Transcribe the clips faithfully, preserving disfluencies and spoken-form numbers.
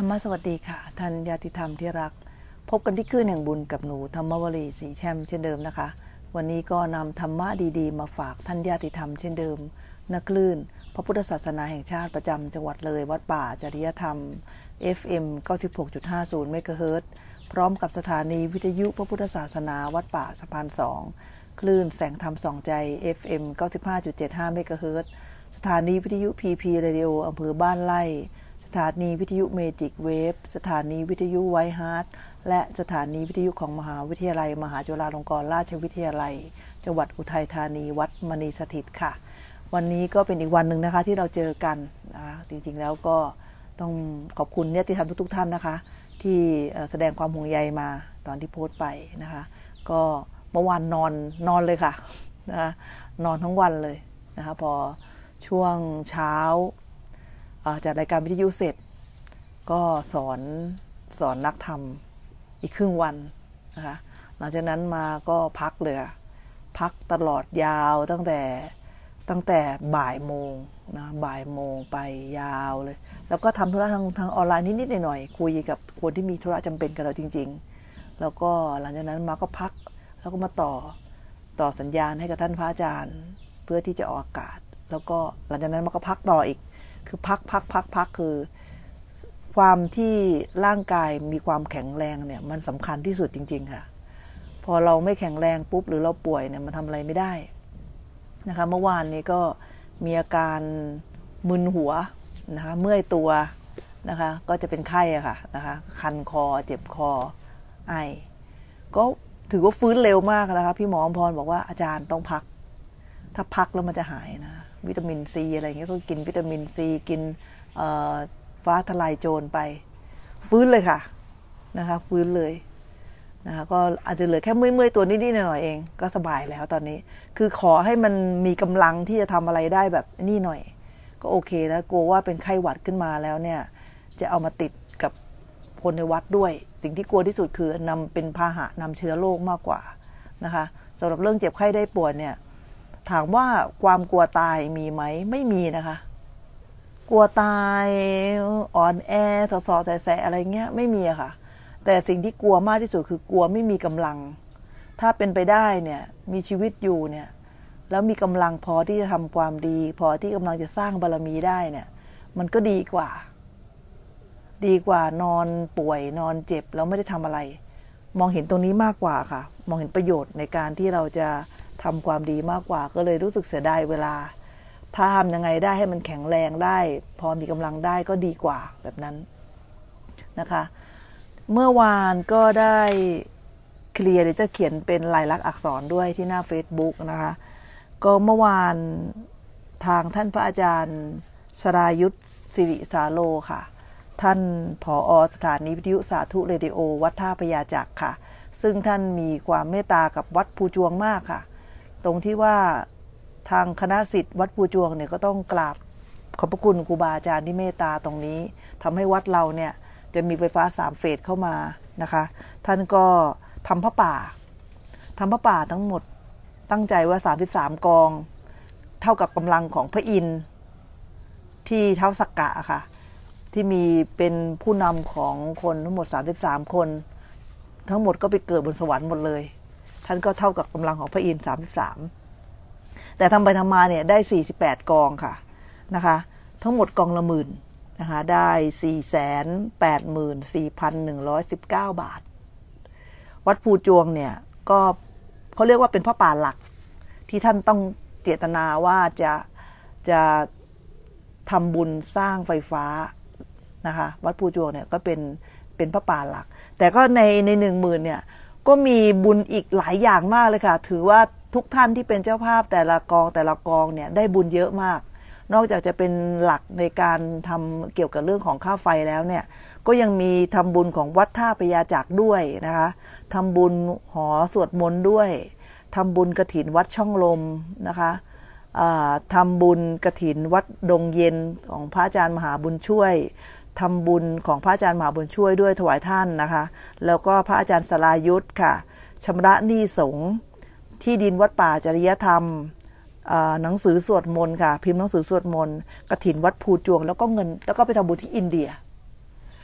รรมสวัสดีค่ะท่านญาติธรรมที่รักพบกันที่คลื่นแห่งบุญกับหนูธรรมวลีสีแช่มเช่นเดิมนะคะวันนี้ก็นำธรรมะดีๆมาฝากท่านญาติธรรมเช่นเดิมณคลื่นพระพุทธศาสนาแห่งชาติประจำจังหวัดเลยวัดป่าจริยธรรม เอฟ เอ็ม เก้าสิบหกจุดห้าศูนย์ เมกะเฮิรตซ์พร้อมกับสถานีวิทยุพระพุทธศาสนาวัดป่าสะพานสองคลื่นแสงธรรมส่องใจ เอฟ เอ็ม เก้าสิบห้าจุดเจ็ดห้า เมกะเฮิรตซ์สถานีวิทยุ พี พี Radio อำเภอบ้านไร่สถานีวิทยุเมจิกเวฟสถานีวิทยุไวท์ฮาร์ทและสถานีวิทยุของมหาวิทยาลัยมหาจุฬาลงกรณราชวิทยาลัยจังหวัดอุทัยธานีวัดมณีสถิตค่ะวันนี้ก็เป็นอีกวันหนึ่งนะคะที่เราเจอกันนะคะจริงๆแล้วก็ต้องขอบคุณญาติธรรมทุกๆท่านนะคะที่แสดงความห่วงใยมาตอนที่โพสต์ไปนะคะก็เมื่อวานนอนนอนเลยค่ะนะคะนอนทั้งวันเลยนะคะพอช่วงเช้าจากรายการวิทยุเสร็จก็สอนสอนนักธรรมอีกครึ่งวันนะคะหลังจากนั้นมาก็พักเลยพักตลอดยาวตั้งแต่ตั้งแต่บ่ายโมงนะบ่ายโมงไปยาวเลยแล้วก็ทำธุระทางทางออนไลน์นิดๆหน่อยๆคุยกับคนที่มีธุระจำเป็นกับเราจริงๆแล้วก็หลังจากนั้นมาก็พักแล้วก็มาต่อต่อสัญญาณให้กับท่านพระอาจารย์เพื่อที่จะออกอากาศแล้วก็หลังจากนั้นมาก็พักต่ออีกคือพักพักพักพักคือความที่ร่างกายมีความแข็งแรงเนี่ยมันสำคัญที่สุดจริงๆค่ะพอเราไม่แข็งแรงปุ๊บหรือเราป่วยเนี่ยมันทำอะไรไม่ได้นะคะเมื่อวานนี้ก็มีอาการมึนหัวนะคะเมื่อยตัวนะคะก็จะเป็นไข้อะค่ะนะคะคันคอเจ็บคอไอก็ถือว่าฟื้นเร็วมากนะคะพี่หมออมพรบอกว่าอาจารย์ต้องพักถ้าพักแล้วมันจะหายนะวิตามินซีอะไรอย่างเงี้ยก็กินวิตามินซีกินฟ้าทลายโจรไปฟื้นเลยค่ะนะคะฟื้นเลยนะคะก็อาจจะเหลือแค่เมื่อยๆตัวนิดๆหน่อยๆเองก็สบายแล้วตอนนี้คือขอให้มันมีกำลังที่จะทำอะไรได้แบบนี่หน่อยก็โอเคแล้วกลัวว่าเป็นไข้หวัดขึ้นมาแล้วเนี่ยจะเอามาติดกับคนในวัดด้วยสิ่งที่กลัวที่สุดคือนำเป็นพาหะนำเชื้อโรคมากกว่านะคะสำหรับเรื่องเจ็บไข้ได้ป่วยเนี่ยถามว่าความกลัวตายมีไหมไม่มีนะคะกลัวตายอ่อนแอสอสอแสๆอะไรเงี้ยไม่มีอะค่ะแต่สิ่งที่กลัวมากที่สุดคือกลัวไม่มีกำลังถ้าเป็นไปได้เนี่ยมีชีวิตอยู่เนี่ยแล้วมีกำลังพอที่จะทำความดีพอที่กำลังจะสร้างบารมีได้เนี่ยมันก็ดีกว่าดีกว่านอนป่วยนอนเจ็บแล้วไม่ได้ทำอะไรมองเห็นตรงนี้มากกว่าค่ะมองเห็นประโยชน์ในการที่เราจะทำความดีมากกว่าก็เลยรู้สึกเสียดายเวลาถ้าทำยังไงได้ให้มันแข็งแรงได้พอมีกำลังได้ก็ดีกว่าแบบนั้นนะคะเมื่อวานก็ได้เคลียร์เดี๋ยวจะเขียนเป็นลายลักษณ์อักษรด้วยที่หน้า Facebook นะคะก็เมื่อวานทางท่านพระอาจารย์สรายุทธสิริสาโลค่ะท่านผอ.สถานีวิทยุสาธุเรดิโอวัดท่าพญาจักรค่ะซึ่งท่านมีความเมตตากับวัดภูจวงมากค่ะตรงที่ว่าทางคณะศิษย์วัดภูจวงเนี่ยก็ต้องกราบขอบพระคุณครูบาอาจารย์ที่เมตตาตรงนี้ทำให้วัดเราเนี่ยจะมีไฟฟ้าสามเฟสเข้ามานะคะท่านก็ทำพระป่าทำพระป่าทั้งหมดตั้งใจว่าสามสิบสามกองเท่ากับกำลังของพระอินทร์ที่เท้าสักกะค่ะที่มีเป็นผู้นำของคนทั้งหมดสามสิบสามคนทั้งหมดก็ไปเกิดบนสวรรค์หมดเลยท่านก็เท่ากับกำลังของพระอินทร์สามสิบสามแต่ทำไปทำมาเนี่ยได้สี่สิบแปดกองค่ะนะคะทั้งหมดกองละหมื่นนะคะได้ สี่แสนแปดหมื่นสี่พันหนึ่งร้อยสิบเก้า บาทวัดภูจวงเนี่ยก็เขาเรียกว่าเป็นพระป่าหลักที่ท่านต้องเจตนาว่าจะจะทำบุญสร้างไฟฟ้านะคะวัดภูจวงเนี่ยก็เป็นเป็นพระป่าหลักแต่ก็ในในหนึ่งหมื่นเนี่ยก็มีบุญอีกหลายอย่างมากเลยค่ะถือว่าทุกท่านที่เป็นเจ้าภาพแต่ละกองแต่ละกองเนี่ยได้บุญเยอะมากนอกจากจะเป็นหลักในการทำเกี่ยวกับเรื่องของค่าไฟแล้วเนี่ยก็ยังมีทำบุญของวัดท่าพญาจักรด้วยนะคะทำบุญหอสวดมนต์ด้วยทำบุญกฐินวัดช่องลมนะคะทำบุญกฐินวัดดงเย็นของพระอาจารย์มหาบุญช่วยทำบุญของพระอาจารย์มหาบุญช่วยด้วยถวายท่านนะคะแล้วก็พระอาจารย์สรายุทธค่ะชำระหนี้สงฆ์ที่ดินวัดป่าจริยธรรมหนังสือสวดมนต์ค่ะพิมพ์หนังสือสวดมนต์กฐินวัดภูจวงแล้วก็เงินแล้วก็ไปทำบุญที่อินเดีย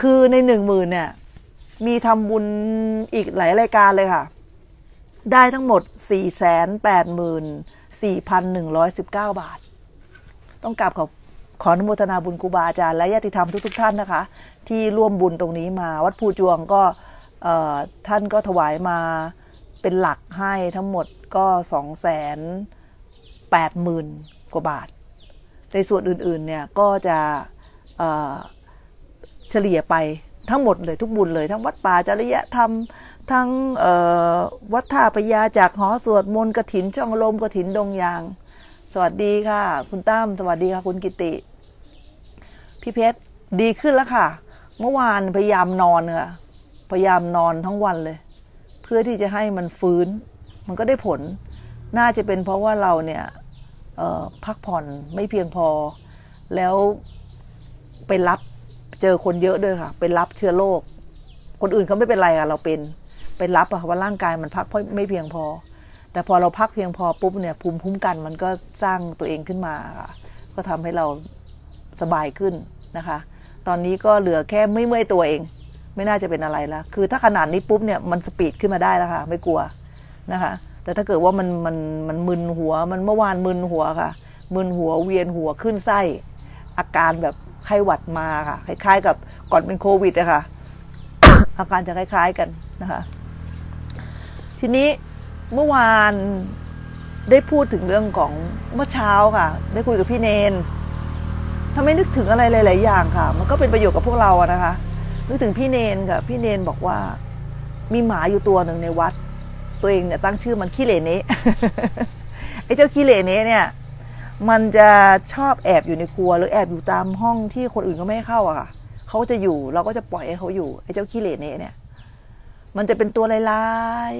คือในหนึ่งหมื่นเนี่ยมีทำบุญอีกหลายรายการเลยค่ะได้ทั้งหมด สี่แสนแปดหมื่นสี่พันหนึ่งร้อยสิบเก้า บาทต้องกราบขอขออนุโมทนาบุญครูบาอาจารย์และญาติธรรมทุกๆ ท่านนะคะที่ร่วมบุญตรงนี้มาวัดภูจวงก็ท่านก็ถวายมาเป็นหลักให้ทั้งหมดก็ สองแสนแปดหมื่น กว่าบาทในส่วนอื่นๆเนี่ยก็จะเฉลี่ยไปทั้งหมดเลยทุกบุญเลยทั้งวัดป่าจริยธรรมทั้งวัดท่าพญาจากหอสวดมนต์กฐินช่องลมกฐินดงยางสวัสดีค่ะคุณตั้มสวัสดีค่ะคุณกิติพี่เพชรดีขึ้นแล้วค่ะเมื่อวานพยายามนอนค่ะพยายามนอนทั้งวันเลยเพื่อที่จะให้มันฟื้นมันก็ได้ผลน่าจะเป็นเพราะว่าเราเนี่ยพักผ่อนไม่เพียงพอแล้วไปรับเจอคนเยอะด้วยค่ะไปรับเชื้อโรคคนอื่นเขาไม่เป็นไรค่ะเราเป็นไปรับอะว่าร่างกายมันพักไม่เพียงพอแต่พอเราพักเพียงพอปุ๊บเนี่ยภูมิคุ้มกันมันก็สร้างตัวเองขึ้นมาค่ะก็ทำให้เราสบายขึ้นนะคะตอนนี้ก็เหลือแค่ไม่เมื่อยตัวเองไม่น่าจะเป็นอะไรแล้วคือถ้าขนาดนี้ปุ๊บเนี่ยมันสปีดขึ้นมาได้แล้วค่ะไม่กลัวนะคะแต่ถ้าเกิดว่ามันมันมันมึนหัวมันเมื่อวานมึนหัวค่ะมึนหัวเวียนหัวขึ้นไส้อาการแบบไข้หวัดมาค่ะคล้ายๆกับก่อนเป็นโควิดอะค่ะ อาการจะคล้ายๆกันนะคะทีนี้เมื่อวานได้พูดถึงเรื่องของเมื่อเช้าค่ะได้คุยกับพี่เนนทำไมนึกถึงอะไรหลายๆอย่างค่ะมันก็เป็นประโยชน์กับพวกเราอะนะคะนึกถึงพี่เนนค่ะพี่เนนบอกว่ามีหมาอยู่ตัวหนึ่งในวัดตัวเองเนี่ยตั้งชื่อมันขี้เหร่เนะ ไอ้เจ้าขี้เหร่เนะเนี่ยมันจะชอบแอบอยู่ในครัวหรือแอบอยู่ตามห้องที่คนอื่นก็ไม่ให้เข้าอะค่ะเขาจะอยู่เราก็จะปล่อยให้เขาอยู่ไอ้เจ้าขี้เหร่เนะเนี่ยมันจะเป็นตัวลาย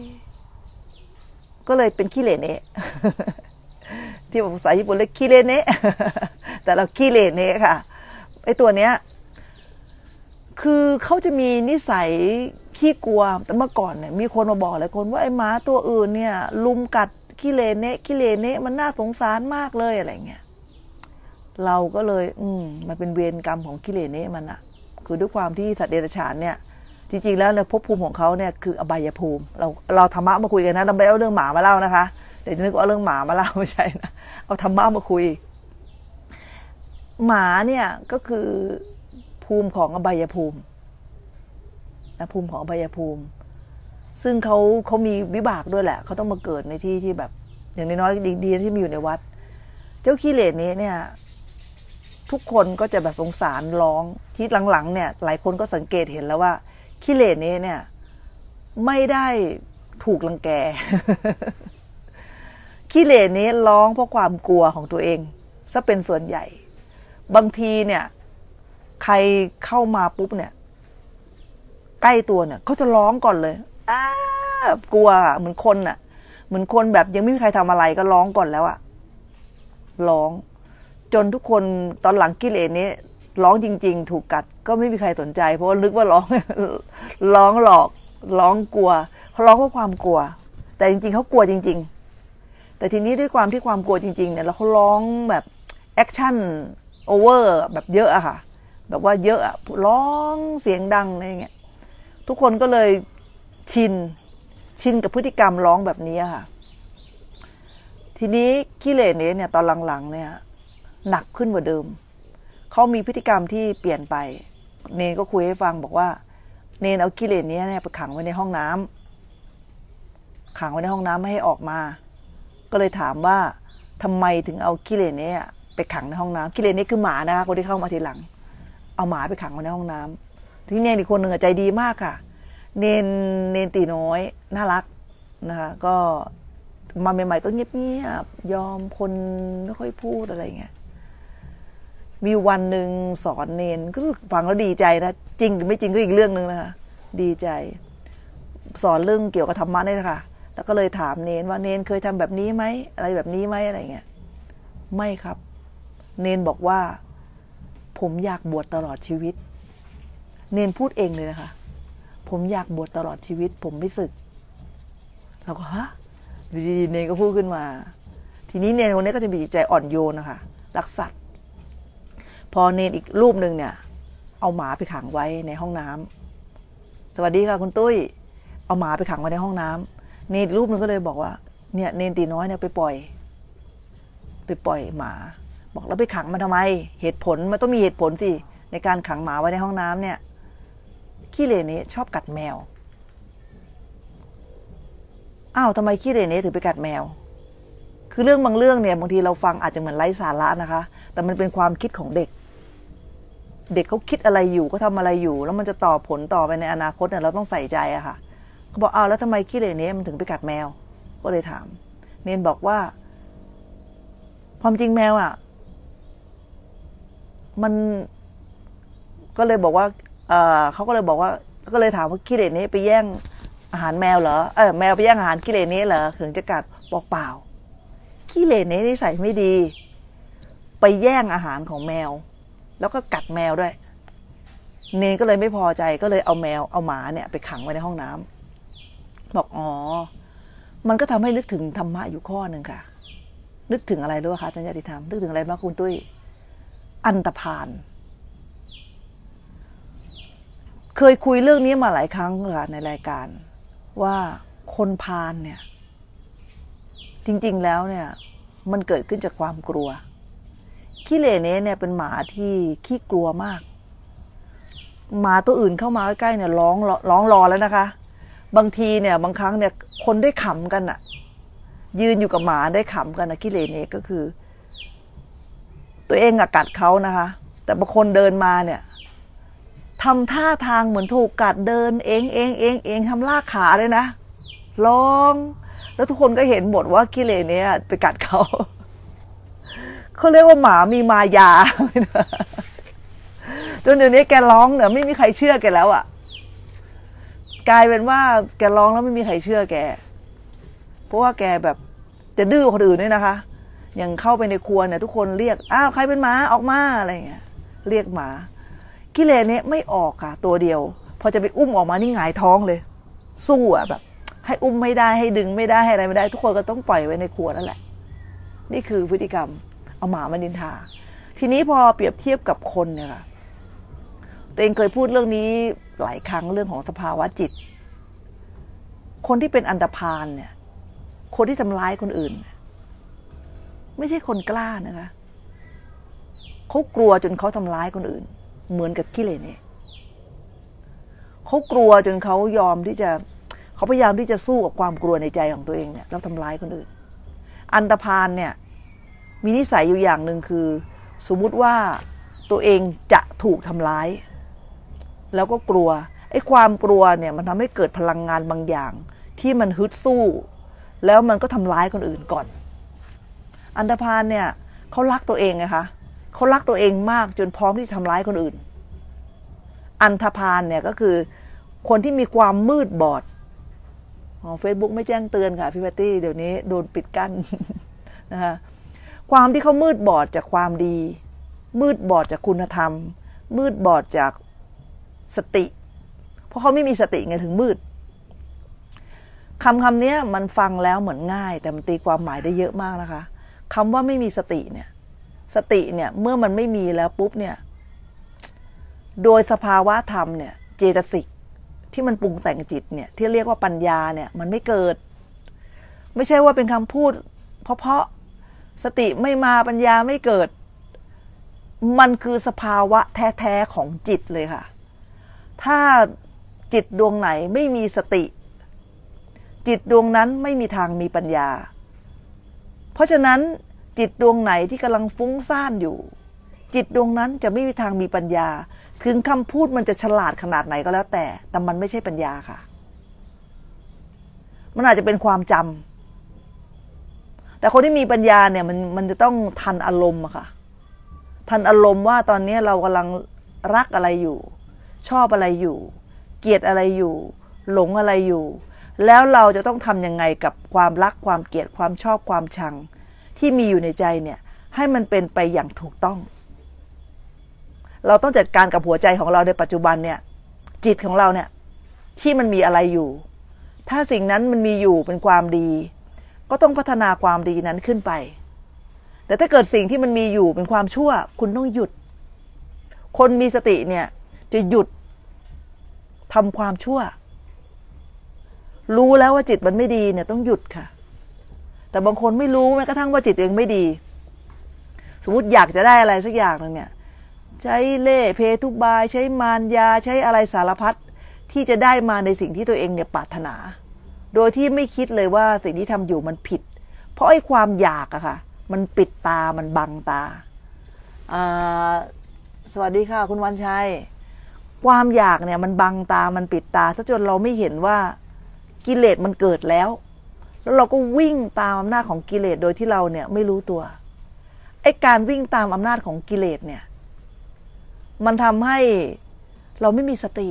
ๆก็เลยเป็นขี้เหร่เนะ ที่ภาษาญี่ปุ่นเรียกขี้เหร่เนะแต่เราขี้เหร่เนะค่ะไอ้ตัวเนี้ยคือเขาจะมีนิสัยขี้กลัวแต่เมื่อก่อนเนี่ยมีคนมาบอกหลายคนว่าไอ้หมาตัวอื่นเนี่ยลุมกัดขี้เหร่เนะขี้เหร่เนะมันน่าสงสารมากเลยอะไรเงี้ยเราก็เลยอืมมันเป็นเวรกรรมของขี้เหร่เนะมันอะคือด้วยความที่สัตว์เดรัจฉานเนี่ยจริงๆแล้วเนี่ยภพภูมิของเขาเนี่ยคืออบายภูมิเราเราธรรมะมาคุยกันนะเราไม่เอาเรื่องหมามาเล่านะคะเดี๋ยวนึกว่าเรื่องหมามาเล่าไม่ใช่นะเอาธรรมะมาคุยหมาเนี่ยก็คือภูมิของอบายภูมินะภูมิของอบายภูมิซึ่งเขาเขามีวิบากด้วยแหละเขาต้องมาเกิดในที่ที่แบบอย่างน้อยๆดีๆที่มีอยู่ในวัดเจ้าขี้เหร่นี้เนี่ยทุกคนก็จะแบบสงสารร้องที่หลังๆเนี่ยหลายคนก็สังเกตเห็นแล้วว่าขี้เหร่นี้เนี่ยไม่ได้ถูกรังแก ขี้เหร่นี้ร้องเพราะความกลัวของตัวเองซะเป็นส่วนใหญ่บางทีเนี่ยใครเข้ามาปุ๊บเนี่ยใกล้ตัวเนี่ยเขาจะร้องก่อนเลยอ้ากลัวเหมือนคนน่ะเหมือนคนแบบยังไม่มีใครทำอะไรก็ร้องก่อนแล้วอะร้องจนทุกคนตอนหลังขี้เหร่นี้ร้องจริงๆถูกกัดก็ไม่มีใครสนใจเพราะว่านึกว่าร้องร้องหลอกร้องกลัวเขาร้องเพราะความกลัวแต่จริงๆเขากลัวจริงๆแต่ทีนี้ด้วยความที่ความกลัวจริงๆเนี่ยแล้วเขาร้องแบบแอคชั่นโอเวอร์แบบเยอะอะค่ะแบบว่าเยอะอะร้องเสียงดังอะไรเงี้ยทุกคนก็เลยชินชินกับพฤติกรรมร้องแบบนี้ค่ะทีนี้ขี้เหร่เนี่ยตอนหลังๆเนี่ยหนักขึ้นกว่าเดิมเขามีพฤติกรรมที่เปลี่ยนไปเนนก็คุยให้ฟังบอกว่าเนนเอาขี้เหร่นี้เนี่ยไปขังไว้ในห้องน้ำขังไว้ในห้องน้ำไม่ให้ออกมาก็เลยถามว่าทำไมถึงเอาขี้เหร่นี้ไปขังในห้องน้ำขี้เหร่นี้คือหมานะคะคนที่เข้ามาทีหลังเอาหมาไปขังไว้ในห้องน้ำที่เนนอีกคนหนึ่งใจดีมากค่ะเนนเนนตีน้อยน่ารักนะคะก็มาใหม่ๆก็เงียบๆยอมคนไม่ค่อยพูดอะไรเงี้ยมีวันหนึ่งสอนเนนก็ฟังแล้วดีใจนะจริงหรือไม่จริงก็อีกเรื่องนึงนะคะดีใจสอนเรื่องเกี่ยวกับธรรมะนี่นะคะแล้วก็เลยถามเนนว่าเนนเคยทำแบบนี้ไหมอะไรแบบนี้ไหมอะไรเงี้ยไม่ครับเนนบอกว่าผมอยากบวชตลอดชีวิตเนนพูดเองเลยนะคะผมอยากบวชตลอดชีวิตผมไม่สึกเราก็ฮะดีๆเนนก็พูดขึ้นมาทีนี้เนนคนนี้ก็จะมีใจอ่อนโยนนะคะรักสัตว์พอเนนอีกรูปหนึ่งเนี่ยเอาหมาไปขังไว้ในห้องน้ำสวัสดีค่ะคุณตุ้ยเอาหมาไปขังไว้ในห้องน้ำเนนรูปนึงก็เลยบอกว่าเนี่ยเนนตีน้อยเนี่ยไปปล่อยไปปล่อยหมาบอกแล้วไปขังมันทำไมเหตุผลมันต้องมีเหตุผลสิในการขังหมาไว้ในห้องน้ำเนี่ยขี้เหร่นี้ชอบกัดแมวอ้าวทำไมขี้เหร่นี้ถึงไปกัดแมวคือเรื่องบางเรื่องเนี่ยบางทีเราฟังอาจจะเหมือนไร้สาระนะคะแต่มันเป็นความคิดของเด็กเด็กเขาคิดอะไรอยู่เขาทำอะไรอยู่แล้วมันจะต่อผลต่อไปในอนาคตเนี่ยเราต้องใส่ใจอะค่ะเขาบอกอ้าวแล้วทำไมขี้เหร่นี้มันถึงไปกัดแมวก็เลยถามเนนบอกว่าความจริงแมวอะมันก็เลยบอกว่าเออเขาก็เลยบอกว่าก็เลยถามว่าขี้เหร่นี้ไปแย่งอาหารแมวเหรอเออแมวไปแย่งอาหารขี้เหร่นี้เหรอถึงจะกัดบอกเปล่าขี้เหร่นี้นิสัยไม่ดีไปแย่งอาหารของแมวแล้วก็กัดแมวด้วยเนนก็เลยไม่พอใจก็เลยเอาแมวเอาหมาเนี่ยไปขังไว้ในห้องน้ำบอกอ๋อมันก็ทำให้นึกถึงธรรมะอยู่ข้อหนึ่งค่ะนึกถึงอะไรรู้ไหมคะอาจารย์ญาติธรรมนึกถึงอะไรบ้างคุณตุ้ยอันตพาลเคยคุยเรื่องนี้มาหลายครั้งค่ะในรายการว่าคนพาลเนี่ยจริงๆแล้วเนี่ยมันเกิดขึ้นจากความกลัวขี้เหร่เนี้เนี่ยเป็นหมาที่ขี้กลัวมากหมาตัวอื่นเข้ามาใกล้ๆเนี่ยร้องร้องรอแล้วนะคะบางทีเนี่ยบางครั้งเนี่ยคนได้ขำกันอะยืนอยู่กับหมาได้ขำกันนะขี้เหร่เนี้ก็คือตัวเองอะกัดเขานะคะแต่บางคนเดินมาเนี่ยทำท่าทางเหมือนถูกกัดเดินเองเองเองเองทำลากขาเลยนะร้องแล้วทุกคนก็เห็นหมดว่าขี้เหร่เนี้ไปกัดเขาเขาเรียกว่าหมามีมายาจนเดี๋ยวนี้แกร้องเนี่ยไม่มีใครเชื่อแกแล้วอ่ะกลายเป็นว่าแกร้องแล้วไม่มีใครเชื่อแกเพราะว่าแกแบบจะดื้อคนอื่นด้วยนะคะอย่างเข้าไปในครัวเนี่ยทุกคนเรียกอ้าวใครเป็นหมาออกมาอะไรเงี้ยเรียกหมาขี้เหร่เนี่ยไม่ออกค่ะตัวเดียวพอจะไปอุ้มออกมานี่หงายท้องเลยสู้อ่ะแบบให้อุ้มไม่ได้ให้ดึงไม่ได้ให้อะไรไม่ได้ทุกคนก็ต้องปล่อยไว้ในครัวนั่นแหละนี่คือพฤติกรรมเอาหมามานินทาทีนี้พอเปรียบเทียบกับคนเนี่ยค่ะตัวเองเคยพูดเรื่องนี้หลายครั้งเรื่องของสภาวะจิตคนที่เป็นอันธพาลเนี่ยคนที่ทำร้ายคนอื่นไม่ใช่คนกล้านะคะเขากลัวจนเขาทำร้ายคนอื่นเหมือนกับขี้เหร่เนี่ยเขากลัวจนเขายอมที่จะเขาพยายามที่จะสู้กับความกลัวในใจของตัวเองเนี่ยแล้วทำร้ายคนอื่นอันธพาลเนี่ยมีนิสัยอยู่อย่างหนึ่งคือสมมุติว่าตัวเองจะถูกทำร้ายแล้วก็กลัวไอ้ความกลัวเนี่ยมันทำให้เกิดพลังงานบางอย่างที่มันฮึดสู้แล้วมันก็ทำร้ายคนอื่นก่อนอันธพาลเนี่ยเขารักตัวเองไงคะเขารักตัวเองมากจนพร้อมที่จะทำร้ายคนอื่นอันธพาลเนี่ยก็คือคนที่มีความมืดบอดของ Facebook ไม่แจ้งเตือนค่ะพี่แพตตี้เดี๋ยวนี้โดนปิดกั้นนะคะความที่เขามืดบอดจากความดีมืดบอดจากคุณธรรมมืดบอดจากสติเพราะเขาไม่มีสติไงถึงมืดคำคำนี้มันฟังแล้วเหมือนง่ายแต่มันตีความหมายได้เยอะมากนะคะคำว่าไม่มีสติเนี่ยสติเนี่ยเมื่อมันไม่มีแล้วปุ๊บเนี่ยโดยสภาวะธรรมเนี่ยเจตสิกที่มันปรุงแต่งจิตเนี่ยที่เรียกว่าปัญญาเนี่ยมันไม่เกิดไม่ใช่ว่าเป็นคำพูดเพราะเพราะสติไม่มาปัญญาไม่เกิดมันคือสภาวะแท้ๆของจิตเลยค่ะถ้าจิตดวงไหนไม่มีสติจิตดวงนั้นไม่มีทางมีปัญญาเพราะฉะนั้นจิตดวงไหนที่กำลังฟุ้งซ่านอยู่จิตดวงนั้นจะไม่มีทางมีปัญญาถึงคำพูดมันจะฉลาดขนาดไหนก็แล้วแต่แต่มันไม่ใช่ปัญญาค่ะมันอาจจะเป็นความจำแต่คนที่มีปัญญาเนี่ยมันมันจะต้องทันอารมณ์อะค่ะทันอารมณ์ว่าตอนนี้เรากำลังรักอะไรอยู่ชอบอะไรอยู่เกลียดอะไรอยู่หลงอะไรอยู่แล้วเราจะต้องทำยังไงกับความรักความเกลียดความชอบความชังที่มีอยู่ในใจเนี่ยให้มันเป็นไปอย่างถูกต้องเราต้องจัดการกับหัวใจของเราในปัจจุบันเนี่ยจิตของเราเนี่ยที่มันมีอะไรอยู่ถ้าสิ่งนั้นมันมีอยู่เป็นความดีก็ต้องพัฒนาความดีนั้นขึ้นไปแต่ถ้าเกิดสิ่งที่มันมีอยู่เป็นความชั่วคุณต้องหยุดคนมีสติเนี่ยจะหยุดทำความชั่วรู้แล้วว่าจิตมันไม่ดีเนี่ยต้องหยุดค่ะแต่บางคนไม่รู้แม้กระทั่งว่าจิตเองไม่ดีสมมติอยากจะได้อะไรสักอย่างนึงเนี่ยใช้เล่ห์เพทุบายใช้มารยาใช้อะไรสารพัดที่จะได้มาในสิ่งที่ตัวเองเนี่ยปรารถนาโดยที่ไม่คิดเลยว่าสิ่งที่ทำอยู่มันผิดเพราะไอ้ความอยากอะค่ะมันปิดตามันบังตาสวัสดีค่ะคุณวันชัยความอยากเนี่ยมันบังตามันปิดตาซะจนเราไม่เห็นว่ากิเลสมันเกิดแล้วแล้วเราก็วิ่งตามอำนาจของกิเลสโดยที่เราเนี่ยไม่รู้ตัวไอ้การวิ่งตามอำนาจของกิเลสเนี่ยมันทำให้เราไม่มีสติ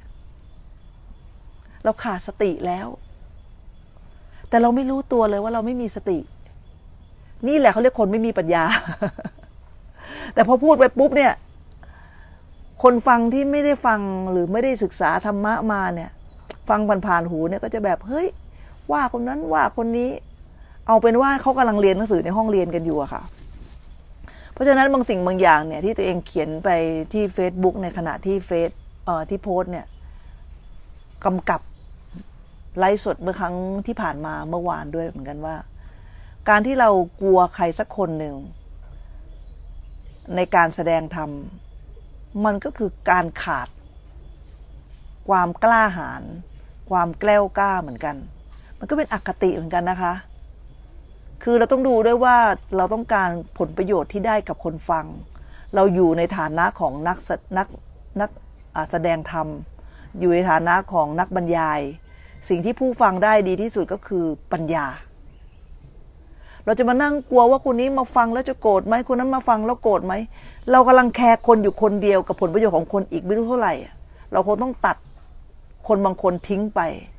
เราขาดสติแล้วแต่เราไม่รู้ตัวเลยว่าเราไม่มีสตินี่แหละเขาเรียกคนไม่มีปัญญา แต่พอพูดไปปุ๊บเนี่ยคนฟังที่ไม่ได้ฟังหรือไม่ได้ศึกษาธรรมะมาเนี่ยฟังผ่านๆหูเนี่ยก็จะแบบเฮ้ยว่าคนนั้นว่าคนนี้เอาเป็นว่าเขากำลังเรียนหนังสือในห้องเรียนกันอยู่อะค่ะเพราะฉะนั้นบางสิ่งบางอย่างเนี่ยที่ตัวเองเขียนไปที่ Facebook ในขณะที่เฟซเอ่อที่โพสต์เนี่ยกำกับไลฟ์สดเมื่อครั้งที่ผ่านมาเมื่อวานด้วยเหมือนกันว่าการที่เรากลัวใครสักคนหนึ่งในการแสดงธรรมมันก็คือการขาดความกล้าหาญความแกล้วกล้าเหมือนกันมันก็เป็นอคติเหมือนกันนะคะคือเราต้องดูด้วยว่าเราต้องการผลประโยชน์ที่ได้กับคนฟังเราอยู่ในฐานะของนักนักนักแสดงธรรมอยู่ในฐานะของนักบรรยายสิ่งที่ผู้ฟังได้ดีที่สุดก็คือปัญญาเราจะมานั่งกลัวว่าคนนี้มาฟังแล้วจะโกรธไหมคนนั้นมาฟังแล้วโกรธไหมเรากำลังแคร์คนอยู่คนเดียวกับผลประโยชน์ของคนอีกไม่รู้เท่าไหร่เราคงต้องตัดคนบางคนทิ้งไป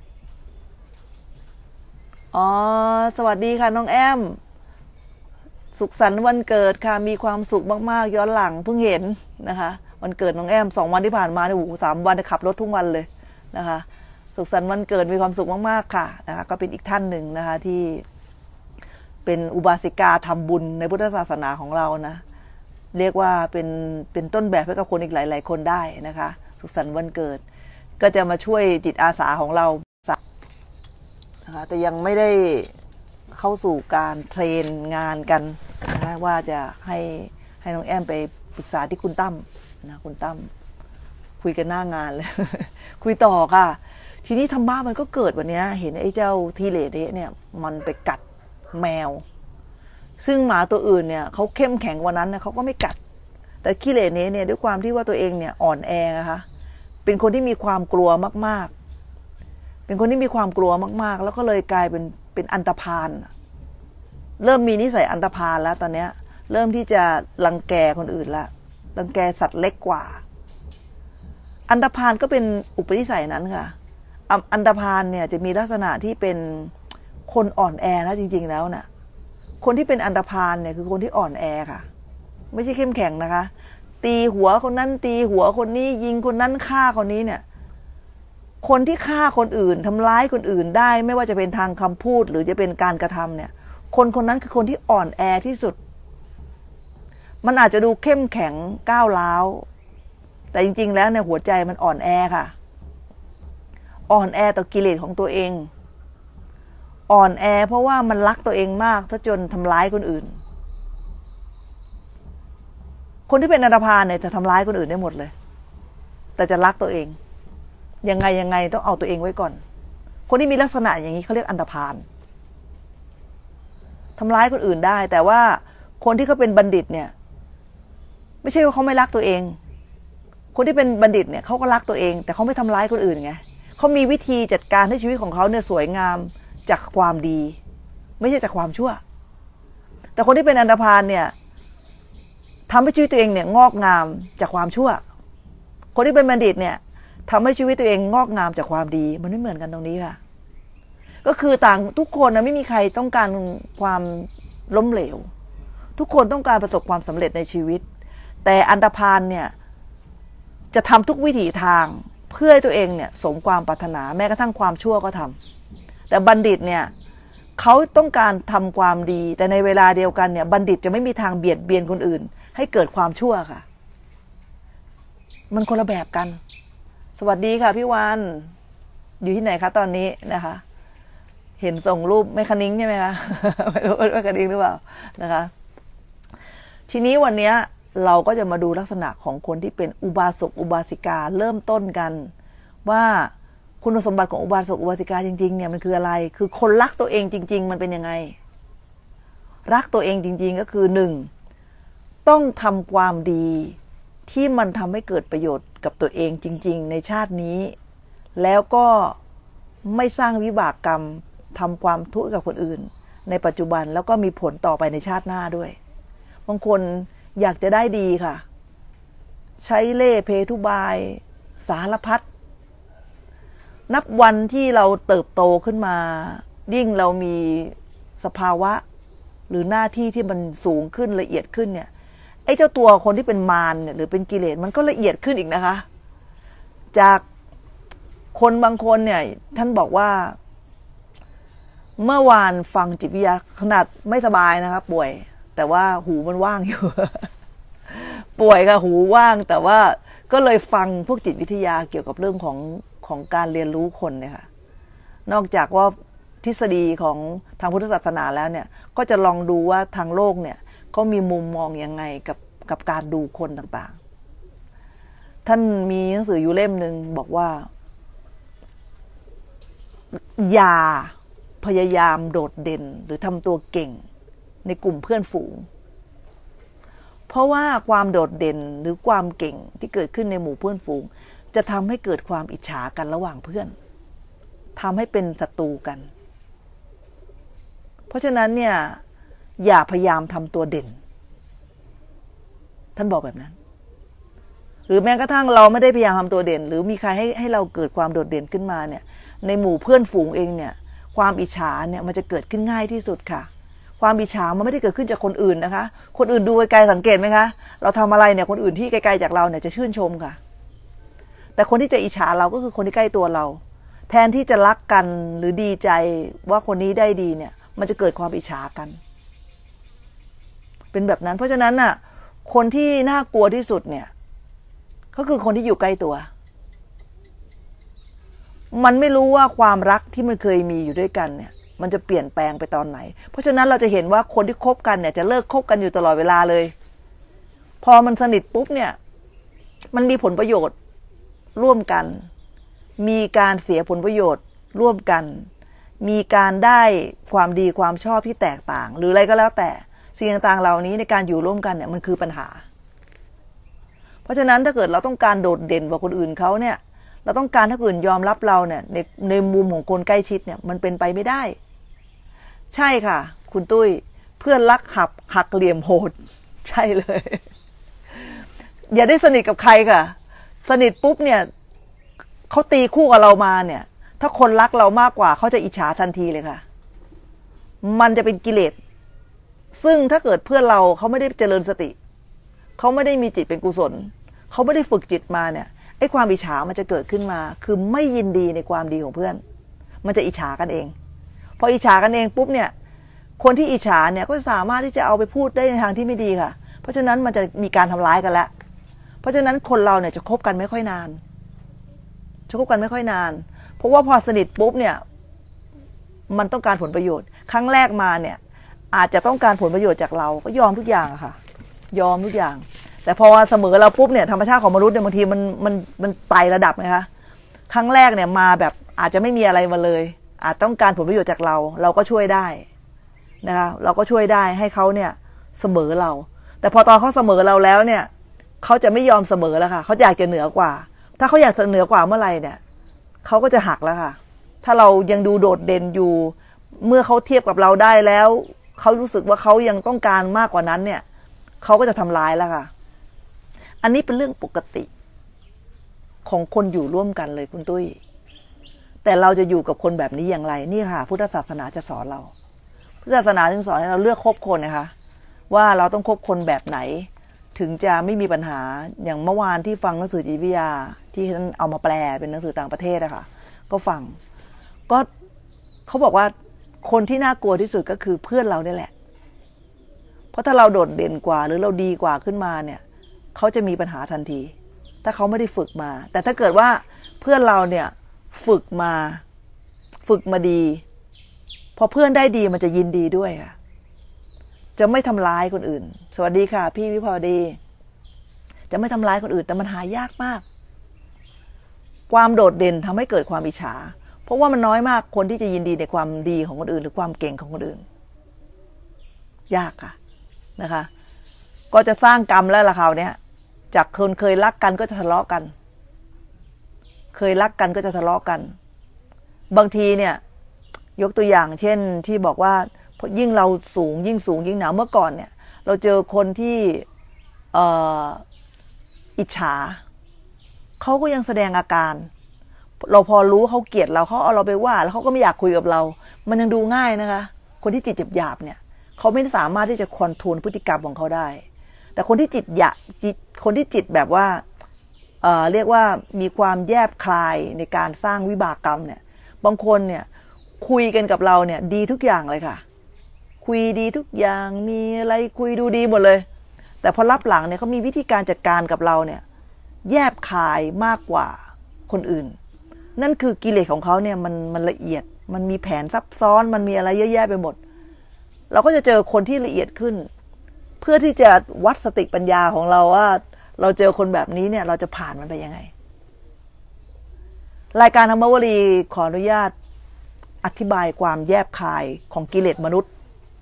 อ๋อสวัสดีค่ะน้องแอมสุขสันต์วันเกิดค่ะมีความสุขมากๆย้อนหลังเพิ่งเห็นนะคะวันเกิดน้องแอมสองวันที่ผ่านมาเนี่ยโอ้โหสามวันขับรถทุกวันเลยนะคะสุขสันต์วันเกิดมีความสุขมากๆค่ะนะคะก็เป็นอีกท่านหนึ่งนะคะที่เป็นอุบาสิกาทำบุญในพุทธศาสนาของเรานะเรียกว่าเป็นเป็นต้นแบบให้กับคนอีกหลายๆคนได้นะคะสุขสันต์วันเกิดก็จะมาช่วยจิตอาสาของเรานะคะแต่ยังไม่ได้เข้าสู่การเทรนงานกันนะว่าจะให้ให้น้องแอมไปปรึกษาที่คุณตั้มนะคุณตั้มคุยกันหน้างานเลย คุยต่อค่ะทีนี้ธรรมะมันก็เกิดวันนี้เห็นไอ้เจ้าทีเลเดเนี่ยมันไปกัดแมวซึ่งหมาตัวอื่นเนี่ยเขาเข้มแข็งกว่านั้นนะเขาก็ไม่กัดแต่ขี้เหร่เนี้เนี่ยด้วยความที่ว่าตัวเองเนี่ยอ่อนแอนะคะเป็นคนที่มีความกลัวมากๆเป็นคนที่มีความกลัวมากๆแล้วก็เลยกลายเป็นเป็นอันธพาลเริ่มมีนิสัยอันธพาลแล้วตอนเนี้ยเริ่มที่จะรังแกคนอื่นละรังแกสัตว์เล็กกว่าอันธพาลก็เป็นอุปนิสัยนั้นค่ะอันธพาลเนี่ยจะมีลักษณะที่เป็นคนอ่อนแอนะจริงๆแล้วนะคนที่เป็นอันธพาลเนี่ยคือคนที่อ่อนแอค่ะไม่ใช่เข้มแข็งนะคะตีหัวคนนั้นตีหัวคนนี้ยิงคนนั้นฆ่าคนนี้เนี่ยคนที่ฆ่าคนอื่นทำร้ายคนอื่นได้ไม่ว่าจะเป็นทางคำพูดหรือจะเป็นการกระทำเนี่ยคนคนนั้นคือคนที่อ่อนแอที่สุดมันอาจจะดูเข้มแข็งก้าวร้าวแต่จริงๆแล้วเนี่ยหัวใจมันอ่อนแอค่ะอ่อนแอต่อกิเลสของตัวเองอ่อนแอเพราะว่ามันรักตัวเองมากซะจนทำร้ายคนอื่นคนที่เป็นอันธพาลเนี่ยจะทำร้ายคนอื่นได้หมดเลยแต่จะรักตัวเองยังไงยังไงต้องเอาตัวเองไว้ก่อนคนที่มีลักษณะอย่างนี้เขาเรียกอันธพาลทำร้ายคนอื่นได้แต่ว่าคนที่เขาเป็นบัณฑิตเนี่ยไม่ใช่ว่าเขาไม่รักตัวเองคนที่เป็นบัณฑิตเนี่ยเขาก็รักตัวเองแต่เขาไม่ทำร้ายคนอื่นไงเขามีวิธีจัดการให้ชีวิตของเขาเนี่ยสวยงามจากความดีไม่ใช่จากความชั่วแต่คนที่เป็นอันธพาลเนี่ยทำให้ชีวิตตัวเองเนี่ยงอกงามจากความชั่วคนที่เป็นบัณฑิตเนี่ยทำให้ชีวิตตัวเองงอกงามจากความดีมันไม่เหมือนกันตรงนี้ค่ะก็คือต่างทุกคนนะไม่มีใครต้องการความล้มเหลวทุกคนต้องการประสบความสำเร็จในชีวิตแต่อันธพาลเนี่ยจะทำทุกวิถีทางเพื่อให้ตัวเองเนี่ยสมความปรารถนาแม้กระทั่งความชั่วก็ทำแต่บัณฑิตเนี่ยเขาต้องการทำความดีแต่ในเวลาเดียวกันเนี่ยบัณฑิตจะไม่มีทางเบียดเบียนคนอื่นให้เกิดความชั่วค่ะมันคนละแบบกัน สวัสดีค่ะพี่วานอยู่ที่ไหนคะตอนนี้นะคะเห็นส่งรูปแม่คณิ้งใช่ไหมคะไม่รู้แม่คณิ้งหรือเปล่านะคะทีนี้วันนี้เราก็จะมาดูลักษณะของคนที่เป็นอุบาสกอุบาสิกาเริ่มต้นกันว่าคุณสมบัติของอุบาสกอุบาสิกาจริงๆเนี่ยมันคืออะไรคือคนรักตัวเองจริงๆมันเป็นยังไงรักตัวเองจริงๆก็คือหนึ่งต้องทำความดีที่มันทำให้เกิดประโยชน์กับตัวเองจริงๆในชาตินี้แล้วก็ไม่สร้างวิบากกรรมทำความทุกข์กับคนอื่นในปัจจุบันแล้วก็มีผลต่อไปในชาติหน้าด้วยบางคนอยากจะได้ดีค่ะใช้เล่ห์เพทุบายสารพัดนับวันที่เราเติบโตขึ้นมายิ่งเรามีสภาวะหรือหน้าที่ที่มันสูงขึ้นละเอียดขึ้นเนี่ยไอ้เจ้าตัวคนที่เป็นมารเนี่ยหรือเป็นกิเลสมันก็ละเอียดขึ้นอีกนะคะจากคนบางคนเนี่ยท่านบอกว่าเมื่อวานฟังจิตวิทยาขนาดไม่สบายนะคะป่วยแต่ว่าหูมันว่างอยู่ ป่วยค่ะหูว่างแต่ว่าก็เลยฟังพวกจิตวิทยาเกี่ยวกับเรื่องของของการเรียนรู้คนเนี่ยค่ะนอกจากว่าทฤษฎีของทางพุทธศาสนาแล้วเนี่ยก็จะลองดูว่าทางโลกเนี่ยเขามีมุมมองยังไงกับกับการดูคนต่างๆท่านมีหนังสืออยู่เล่มหนึ่งบอกว่าอย่าพยายามโดดเด่นหรือทำตัวเก่งในกลุ่มเพื่อนฝูงเพราะว่าความโดดเด่นหรือความเก่งที่เกิดขึ้นในหมู่เพื่อนฝูงจะทำให้เกิดความอิจฉากันระหว่างเพื่อนทำให้เป็นศัตรูกันเพราะฉะนั้นเนี่ยอย่าพยายามทำตัวเด่นท่านบอกแบบนั้นหรือแม้กระทั่งเราไม่ได้พยายามทำตัวเด่นหรือมีใครให้ให้เราเกิดความโดดเด่นขึ้นมาเนี่ยในหมู่เพื่อนฝูงเองเนี่ยความอิจฉาเนี่ยมันจะเกิดขึ้นง่ายที่สุดค่ะความอิจฉามันไม่ได้เกิดขึ้นจากคนอื่นนะคะคนอื่นดูไกลๆสังเกตไหมคะเราทำอะไรเนี่ยคนอื่นที่ไกลๆจากเราเนี่ยจะชื่นชมค่ะแต่คนที่จะอิจฉาเราก็คือคนที่ใกล้ตัวเราแทนที่จะรักกันหรือดีใจว่าคนนี้ได้ดีเนี่ยมันจะเกิดความอิจฉากันเป็นแบบนั้นเพราะฉะนั้นน่ะคนที่น่ากลัวที่สุดเนี่ยก็คือคนที่อยู่ใกล้ตัวมันไม่รู้ว่าความรักที่มันเคยมีอยู่ด้วยกันเนี่ยมันจะเปลี่ยนแปลงไปตอนไหนเพราะฉะนั้นเราจะเห็นว่าคนที่คบกันเนี่ยจะเลิกคบกันอยู่ตลอดเวลาเลยพอมันสนิทปุ๊บเนี่ยมันมีผลประโยชน์ร่วมกันมีการเสียผลประโยชน์ร่วมกันมีการได้ความดีความชอบที่แตกต่างหรืออะไรก็แล้วแต่สิ่งต่างๆเหล่านี้ในการอยู่ร่วมกันเนี่ยมันคือปัญหาเพราะฉะนั้นถ้าเกิดเราต้องการโดดเด่นกว่าคนอื่นเขาเนี่ยเราต้องการถ้าคนอื่นยอมรับเราเนี่ยในในมุมของคนใกล้ชิดเนี่ยมันเป็นไปไม่ได้ใช่ค่ะคุณตุ้ยเพื่อนรักหักหักเหลี่ยมโหดใช่เลยอย่าได้สนิทกับใครค่ะสนิทปุ๊บเนี่ยเขาตีคู่กับเรามาเนี่ยถ้าคนรักเรามากกว่าเขาจะอิจฉาทันทีเลยค่ะมันจะเป็นกิเลสซึ่งถ้าเกิดเพื่อนเราเขาไม่ได้เจริญสติเขาไม่ได้มีจิตเป็นกุศลเขาไม่ได้ฝึกจิตมาเนี่ยไอ้ความอิจฉามันจะเกิดขึ้นมาคือไม่ยินดีในความดีของเพื่อนมันจะอิจฉากันเองพออิจฉากันเองปุ๊บเนี่ยคนที่อิจฉาเนี่ยก็สามารถที่จะเอาไปพูดได้ในทางที่ไม่ดีค่ะเพราะฉะนั้นมันจะมีการทำร้ายกันแล้วเพราะฉะนั้นคนเราเนี่ยจะคบกันไม่ค่อยนานจะคบกันไม่ค่อยนานเพราะว่าพอสนิทปุ๊บเนี่ยมันต้องการผลประโยชน์ครั้งแรกมาเนี่ยอาจจะต้องการผลประโยชน์จากเราก็ยอมทุกอย่างอะค่ะยอมทุกอย่างแต่พอเสมอเราปุ๊บเนี่ยธรรมชาติของมนุษย์เนี่ยบางทีมันมันมันไต่ระดับไงคะครั้งแรกเนี่ยมาแบบอาจจะไม่มีอะไรมาเลยอาจต้องการผลประโยชน์จากเราเราก็ช่วยได้นะคะเราก็ช่วยได้ให้เขาเนี่ยเสมอเราแต่พอตอนเขาเสมอเราแล้วเนี่ยเขาจะไม่ยอมเสมอแล้วค่ะเขาอยากจะเหนือกว่าถ้าเขาอยากเหนือกว่าเมื่อไหร่เนี่ยเขาก็จะหักแล้วค่ะถ้าเรายังดูโดดเด่นอยู่เมื่อเขาเทียบกับเราได้แล้วเขารู้สึกว่าเขายังต้องการมากกว่านั้นเนี่ยเขาก็จะทำร้ายแล้วค่ะอันนี้เป็นเรื่องปกติของคนอยู่ร่วมกันเลยคุณตุ้ยแต่เราจะอยู่กับคนแบบนี้อย่างไรนี่ค่ะพุทธศาสนาจะสอนเราพุทธศาสนาจึงสอนให้เราเลือกคบคนนะคะว่าเราต้องคบคนแบบไหนถึงจะไม่มีปัญหาอย่างเมื่อวานที่ฟังหนังสือจิตวิทยาที่ฉันเอามาแปลเป็นหนังสือต่างประเทศอะค่ะก็ฟังก็เขาบอกว่าคนที่น่ากลัวที่สุดก็คือเพื่อนเราเนี่ยแหละเพราะถ้าเราโดดเด่นกว่าหรือเราดีกว่าขึ้นมาเนี่ยเขาจะมีปัญหาทันทีถ้าเขาไม่ได้ฝึกมาแต่ถ้าเกิดว่าเพื่อนเราเนี่ยฝึกมาฝึกมาดีพอเพื่อนได้ดีมันจะยินดีด้วยค่ะจะไม่ทำร้ายคนอื่นสวัสดีค่ะพี่วิภาวดีจะไม่ทำร้ายคนอื่นแต่มันหายากมากความโดดเด่นทำให้เกิดความอิจฉาเพราะว่ามันน้อยมากคนที่จะยินดีในความดีของคนอื่นหรือความเก่งของคนอื่นยากค่ะนะคะก็จะสร้างกรรมแล้วล่ะคราวนี้จากคนเคยรักกันก็จะทะเลาะกันเคยรักกันก็จะทะเลาะกันบางทีเนี่ยยกตัวอย่างเช่นที่บอกว่ายิ่งเราสูงยิ่งสูงยิ่งหนาวเมื่อก่อนเนี่ยเราเจอคนที่เอ่ออิจฉาเขาก็ยังแสดงอาการเราพอรู้เขาเกลียดเราเขาเอาเราไปว่าแล้วเขาก็ไม่อยากคุยกับเรามันยังดูง่ายนะคะคนที่จิตหยาบๆเนี่ยเขาไม่สามารถที่จะคอนโทรลพฤติกรรมของเขาได้แต่คนที่จิตหยาบคนที่จิตแบบว่าเอ่อเรียกว่ามีความแยบคลายในการสร้างวิบากกรรมเนี่ยบางคนเนี่ยคุยกันกับเราเนี่ยดีทุกอย่างเลยค่ะคุยดีทุกอย่างมีอะไรคุยดูดีหมดเลยแต่พอรับหลังเนี่ยเขามีวิธีการจัดการกับเราเนี่ยแยบคายมากกว่าคนอื่นนั่นคือกิเลสของเขาเนี่ยมันมันละเอียดมันมีแผนซับซ้อนมันมีอะไรเยอะแยะไปหมดเราก็จะเจอคนที่ละเอียดขึ้นเพื่อที่จะวัดสติปัญญาของเราว่าเราเจอคนแบบนี้เนี่ยเราจะผ่านมันไปยังไงรายการธรรมวลีขออนุญาตอธิบายความแยบคายของกิเลสมนุษย์